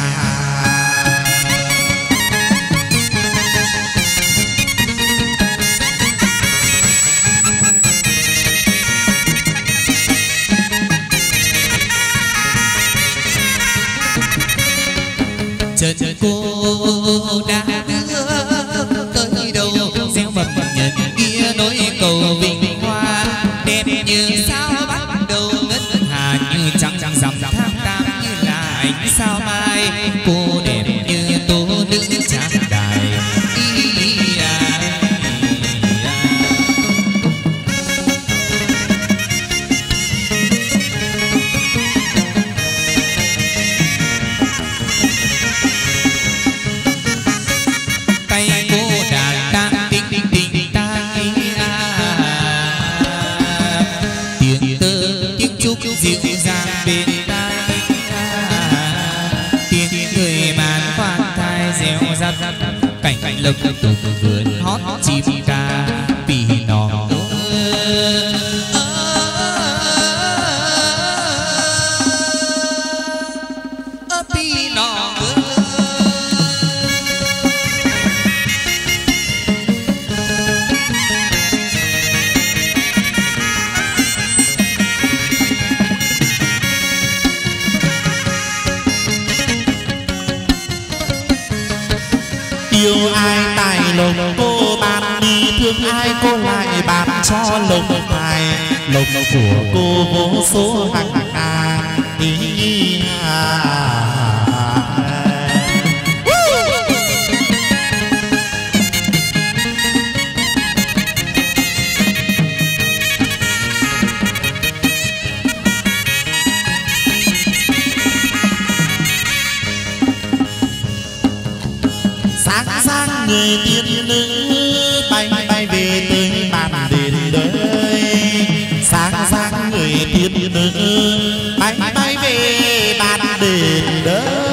chân cô đã đưa tới đâu gieo mầm nhân kia nối cầu vinh hoa đẹp như sao bắt đầu ngân hà như trăng rằm tháng tám như là ánh sao mai cô đẹp như tố nữ trang đài. Dịu dàng bên tai tiếng người màn khoan thai reo rắt cảnh lộc từ vườn hót chim ca vì nó vì nó yêu ai tài lộc cô ban đi, thương ai cô lại ban cho lộc tài. Lộc của cô vô số hàng ngàn ý sáng người tiên nữ bay bay về tới bàn đền đời. Sáng người tiên nữ bay bay về bàn đền đời.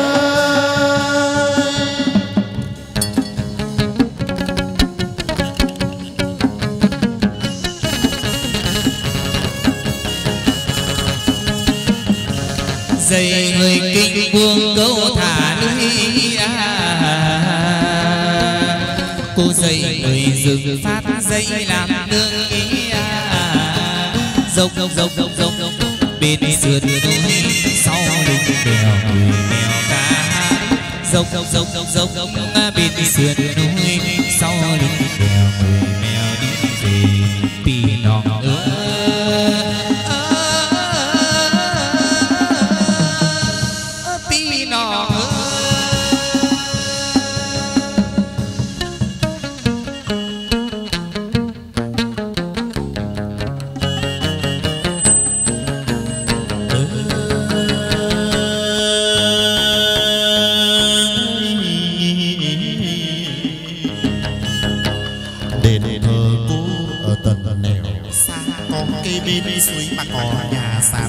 dây người kinh buông câu thả lưới cô dây người dừng phát dây làm nương ý dốc bên sườn núi sau lưng bèo người mèo cá dốc bên sườn núi sau lưng bèo người mèo đi về vì nó vì nó bên suối mà có nhà sàn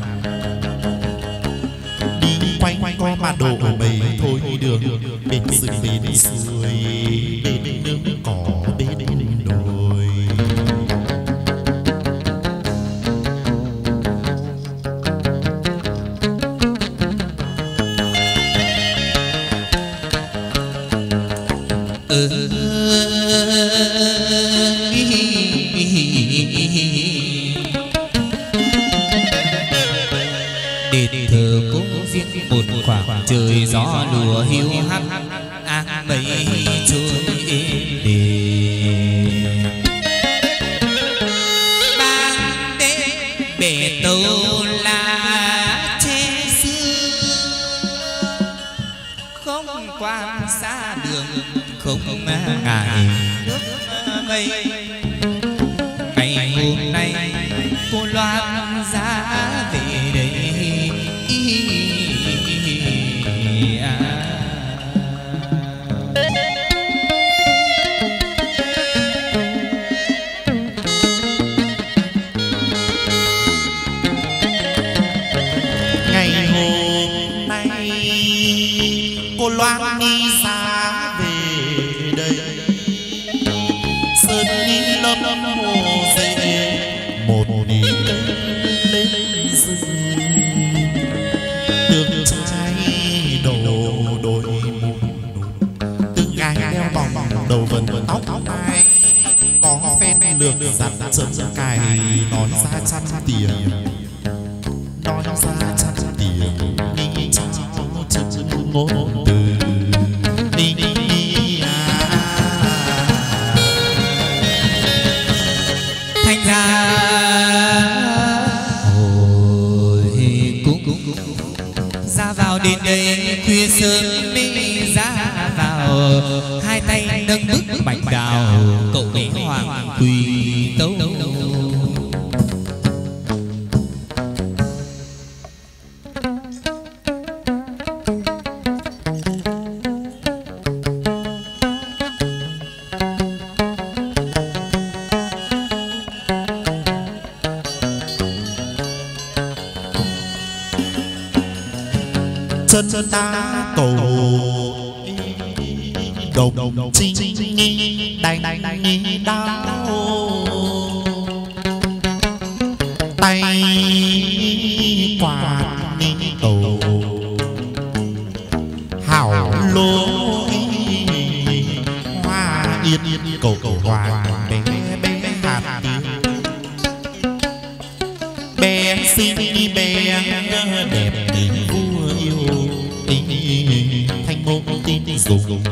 đi quanh có mà đổ bầy thôi đường bên rừng bên suối bên nước cỏ bên đồi. đền thờ cũng riêng một khoảng trời gió lùa hiu hắt áng mây trôi êm đềm ban đêm bể tàu lá che xưa không quan xa đường không ngại nước mây. Ngày hôm nay cô loan giá về đây ngày hôm nay cô loan đi xa về đây sơn đi lâm hồ dậy một đi lên rừng tường trai đầu đôi mù từng ngày đeo vòng đầu vần tóc tai có phen lược giặt chân cài nói ra trăm tiền nói ra trăm tiền nghĩ cháu chân ngôn từ hai tay nâng bức bạch đào, cậu bé hoàng quỳ tấu. Chân đá cầu đồng chinh đánh đao, tay quạt cầu hảo lô hoa yên cầu hoàng bé bé hạt bé xinh bé đẹp đến vua yêu thanh ngôn tin dùng.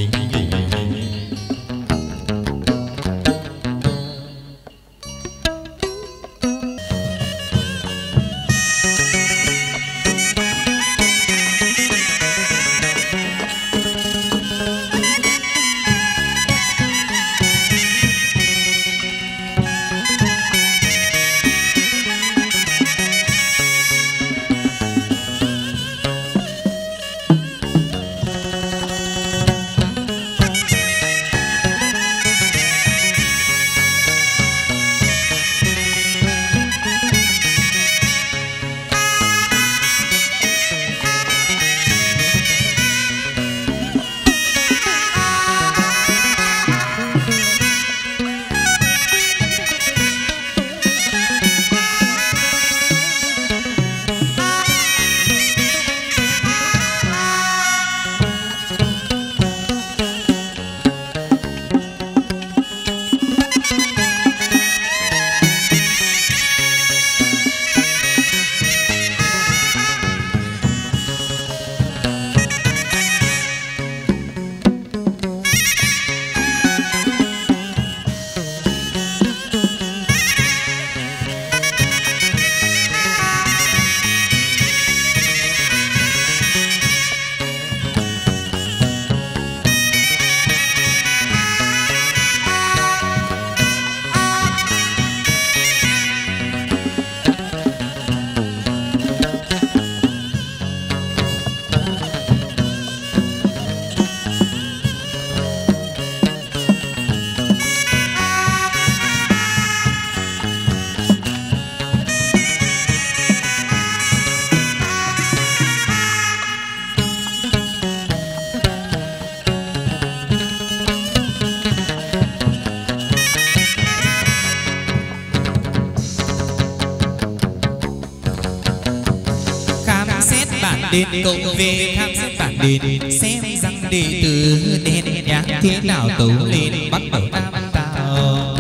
Đến cậu về khám xét bản đền, xem rằng đệ tử đèn nhang thế nào tấu lên bắt đầu tam tào.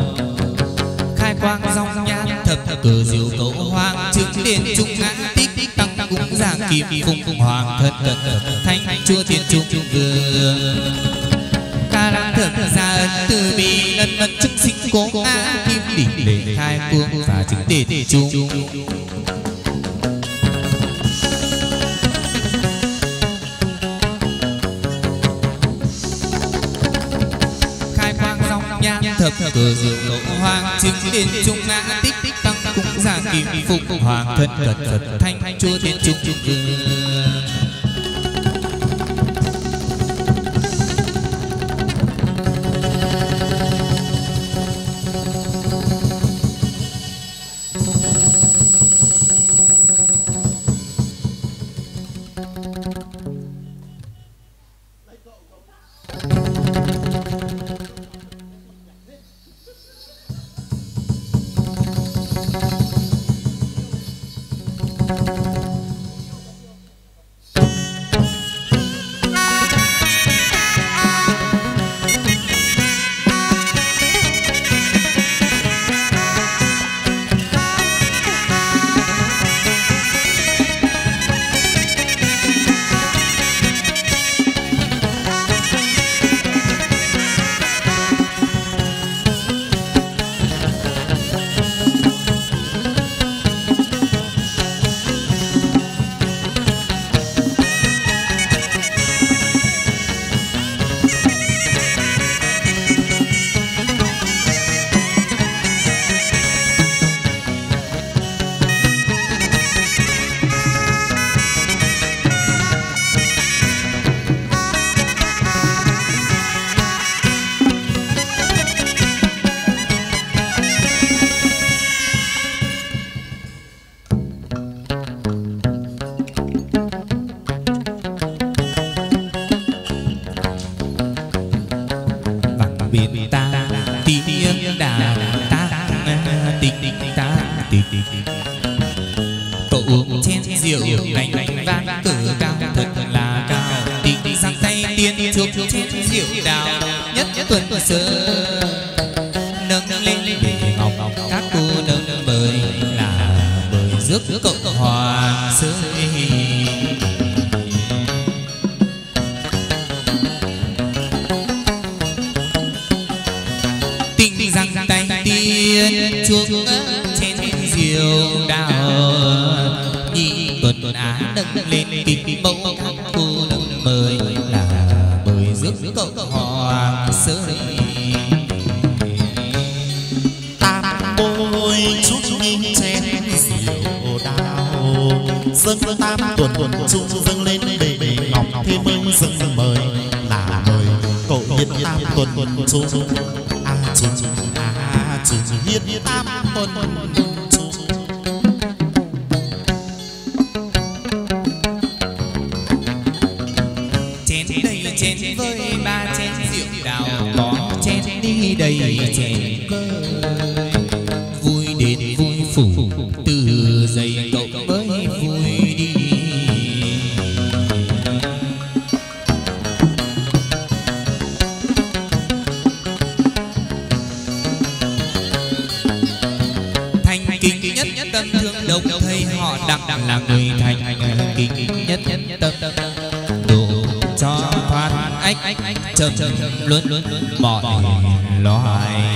Khai quang dòng nhang thập cờ diệu cậu hoàng, chứng đền trung ngã tích tăng cúng giảng kim phụng hoàng thân thanh chúa thiên trung vương. Ca lang thần gia ân từ bi ân ân chúng sinh cố ngã kim đỉnh lễ khai cuồng và chứng đền trung. Thập cờ diệu cậu hoàng, chứng đền trung ngã tích tăng cúng giảng kim phụng hoàng thân Phật thanh chúa thiên trung vương. biển ta tiếng đàn ta tình ta tình cậu uống chén rượu lành vang cử cao thật là cao tình sang tay tiên chuộc chén rượu đào nhất tuần sơ nâng lên để ngọc các cô nâng mời là mời rước cậu hoàng sơi tình rằng tay tiên chuộc chén rượu đào nhị tuần á nâng lên kịch mẫu các cô nâng mời là mời rước cậu hoàng sơi chút nghi chén rượu đào dâng tam tuần chung dâng lên bề ngọc thế mới dâng mời là mời cậu hiến tam tuần chung chung hiến tam tuần chung chén đầy chén với ba chén rượu đào có chén đi đầy chén đến vui phủ từ giây cậu mới vui đi thành kính nhất tâm thương đồng thầy họ đặng là người thành kính nhất tâm độ cho thoát ách châm luôn mọi loài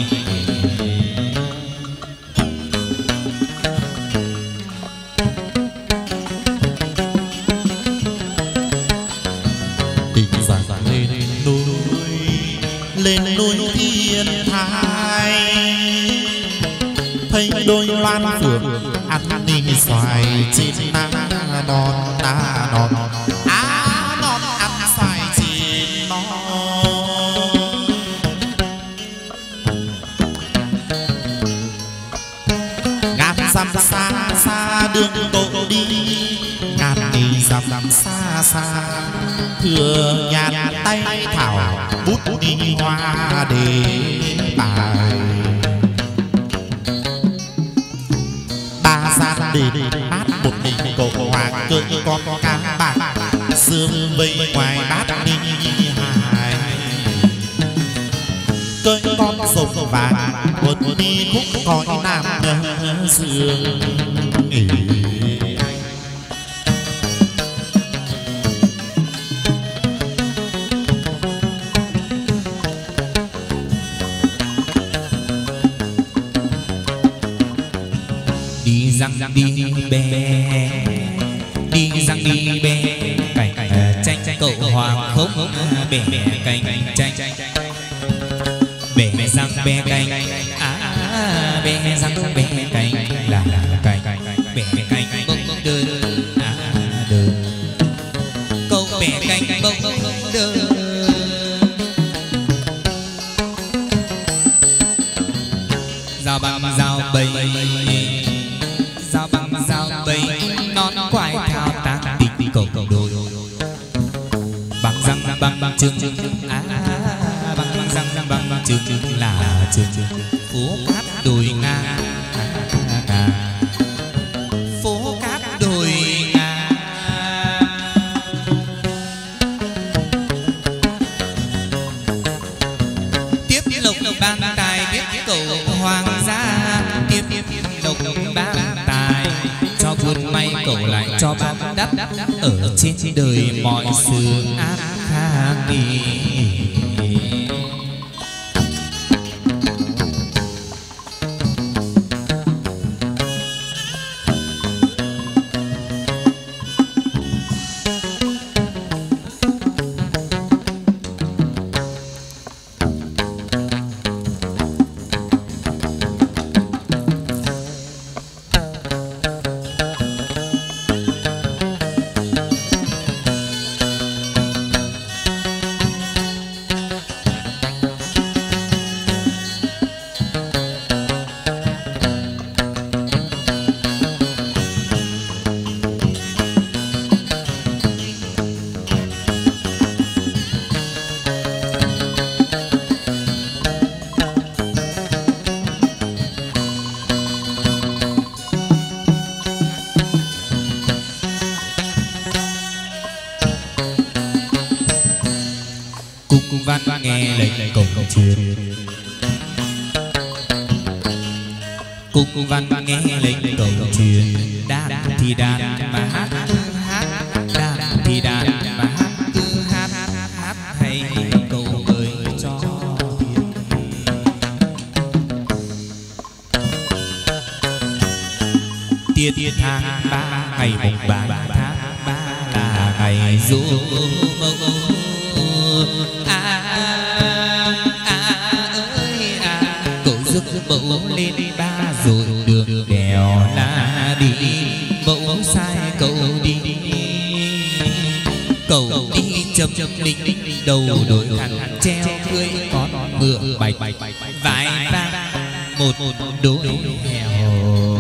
lên núi thiên thai thấy đôi loan phượng ăn đi xoài trên na non á non ăn xoài trên non ngàn dặm xa xa đường cậu đi ngàn đi dặm xa xa thừa nhàn tay thảo bút đi hoa đề bài ba gian đền bát một mình cậu hoàng cơn con cá bạc sương vây ngoài bát đi hài cơn con rồng vàng một đi khúc cõi nam sương răng đi bé đi răng đi bé cảnh tranh cậu hoàng khốc bẻ cành tranh bẻ răng bé cành bé răng bé cành là cành bẻ cành bông đơn đơn cậu bẻ cành bông đơn dao bằng dao bầy dao bầy non quái thao tác tình cậu đôi bằng răng chương bằng răng chương là chương phố cát đồi ngang phố cát đồi ngang tiếp lộc ban tài biết cậu hoàng gia tiếp lộc ban tài cho buôn may cậu lại cho bán đắt ở trên đời mọi sự ác khang đi cung văn nghe lệnh cầu truyền. Cung văn nghe lệnh cầu truyền. Đàn thì đàn mà hát hát, đàn thì đàn mà hát hát hay cầu mời cho tiết tháng ba ngày mùng 3 tháng 3 là ngày dỗ mẫu. Cậu rước mẫu lên ba rồi đường đèo lá đi, mẫu sai cậu đi. Cậu đi chấm đỉnh đầu đội khăn treo cưới con ngựa bạch vải vang một đôi hèo.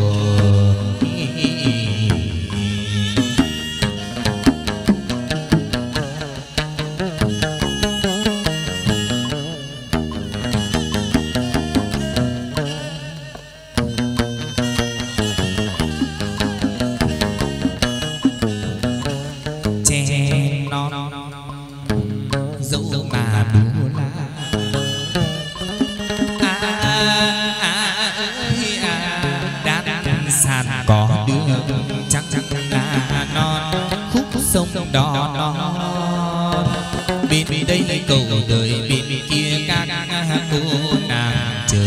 Có đứa chắc là non khúc sông đỏ non. Bên đây cầu đời, bên kia các cô nàng chờ.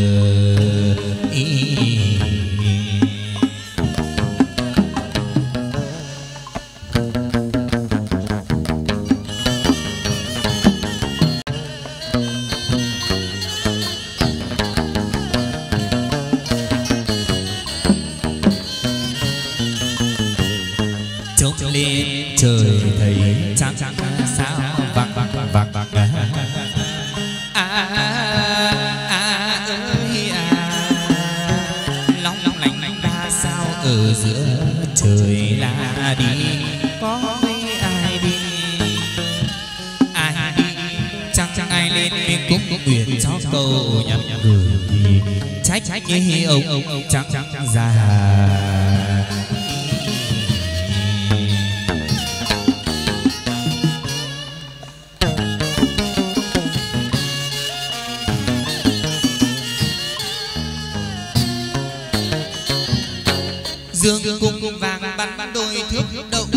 Lên trời thấy trắng sao vàng long lanh ra sao ở giữa trời là đi. Có mấy ai đi chẳng ai lên cúng nguyện cho cầu nhận gửi trách như ông chẳng già. Dương cung vàng bắn đôi thước đậu.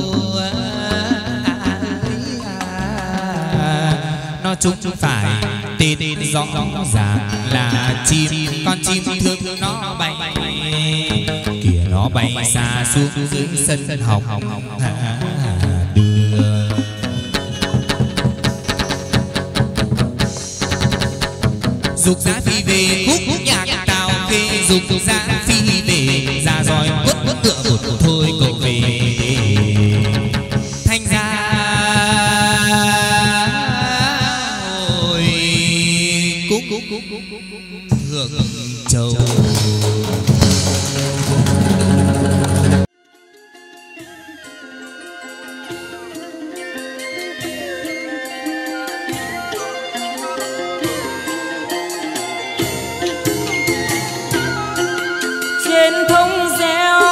Nó chúng phải tên rõ ràng là chim. Con chim thương nó bay kìa, nó bay xa xuống dưới sân học đưa. Dục giá phi về khúc nhạc tào khê. Dục giá phi về ra roi quất tựa một thôi cậu về. Thành ra ôi cúc thượng châu. Trên thông reo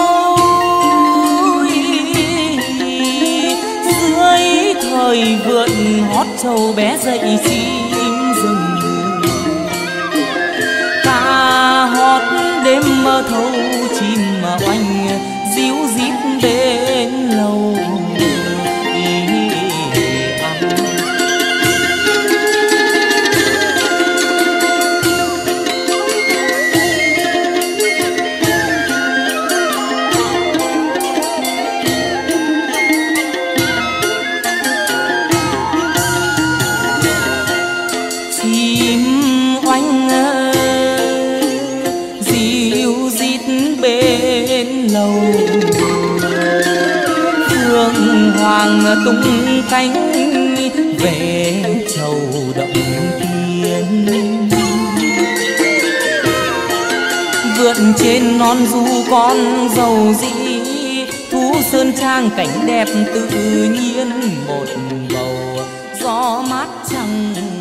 dưới thời vượn hót trâu bé dậy chim rừng. Ta hót đêm mơ thâu chim mà oanh díu dít bên lầu. Phương hoàng tung cánh về chầu động thiên. Vượt trên non du con dầu dĩ, thú sơn trang cảnh đẹp tự nhiên. Một bầu gió mát trăng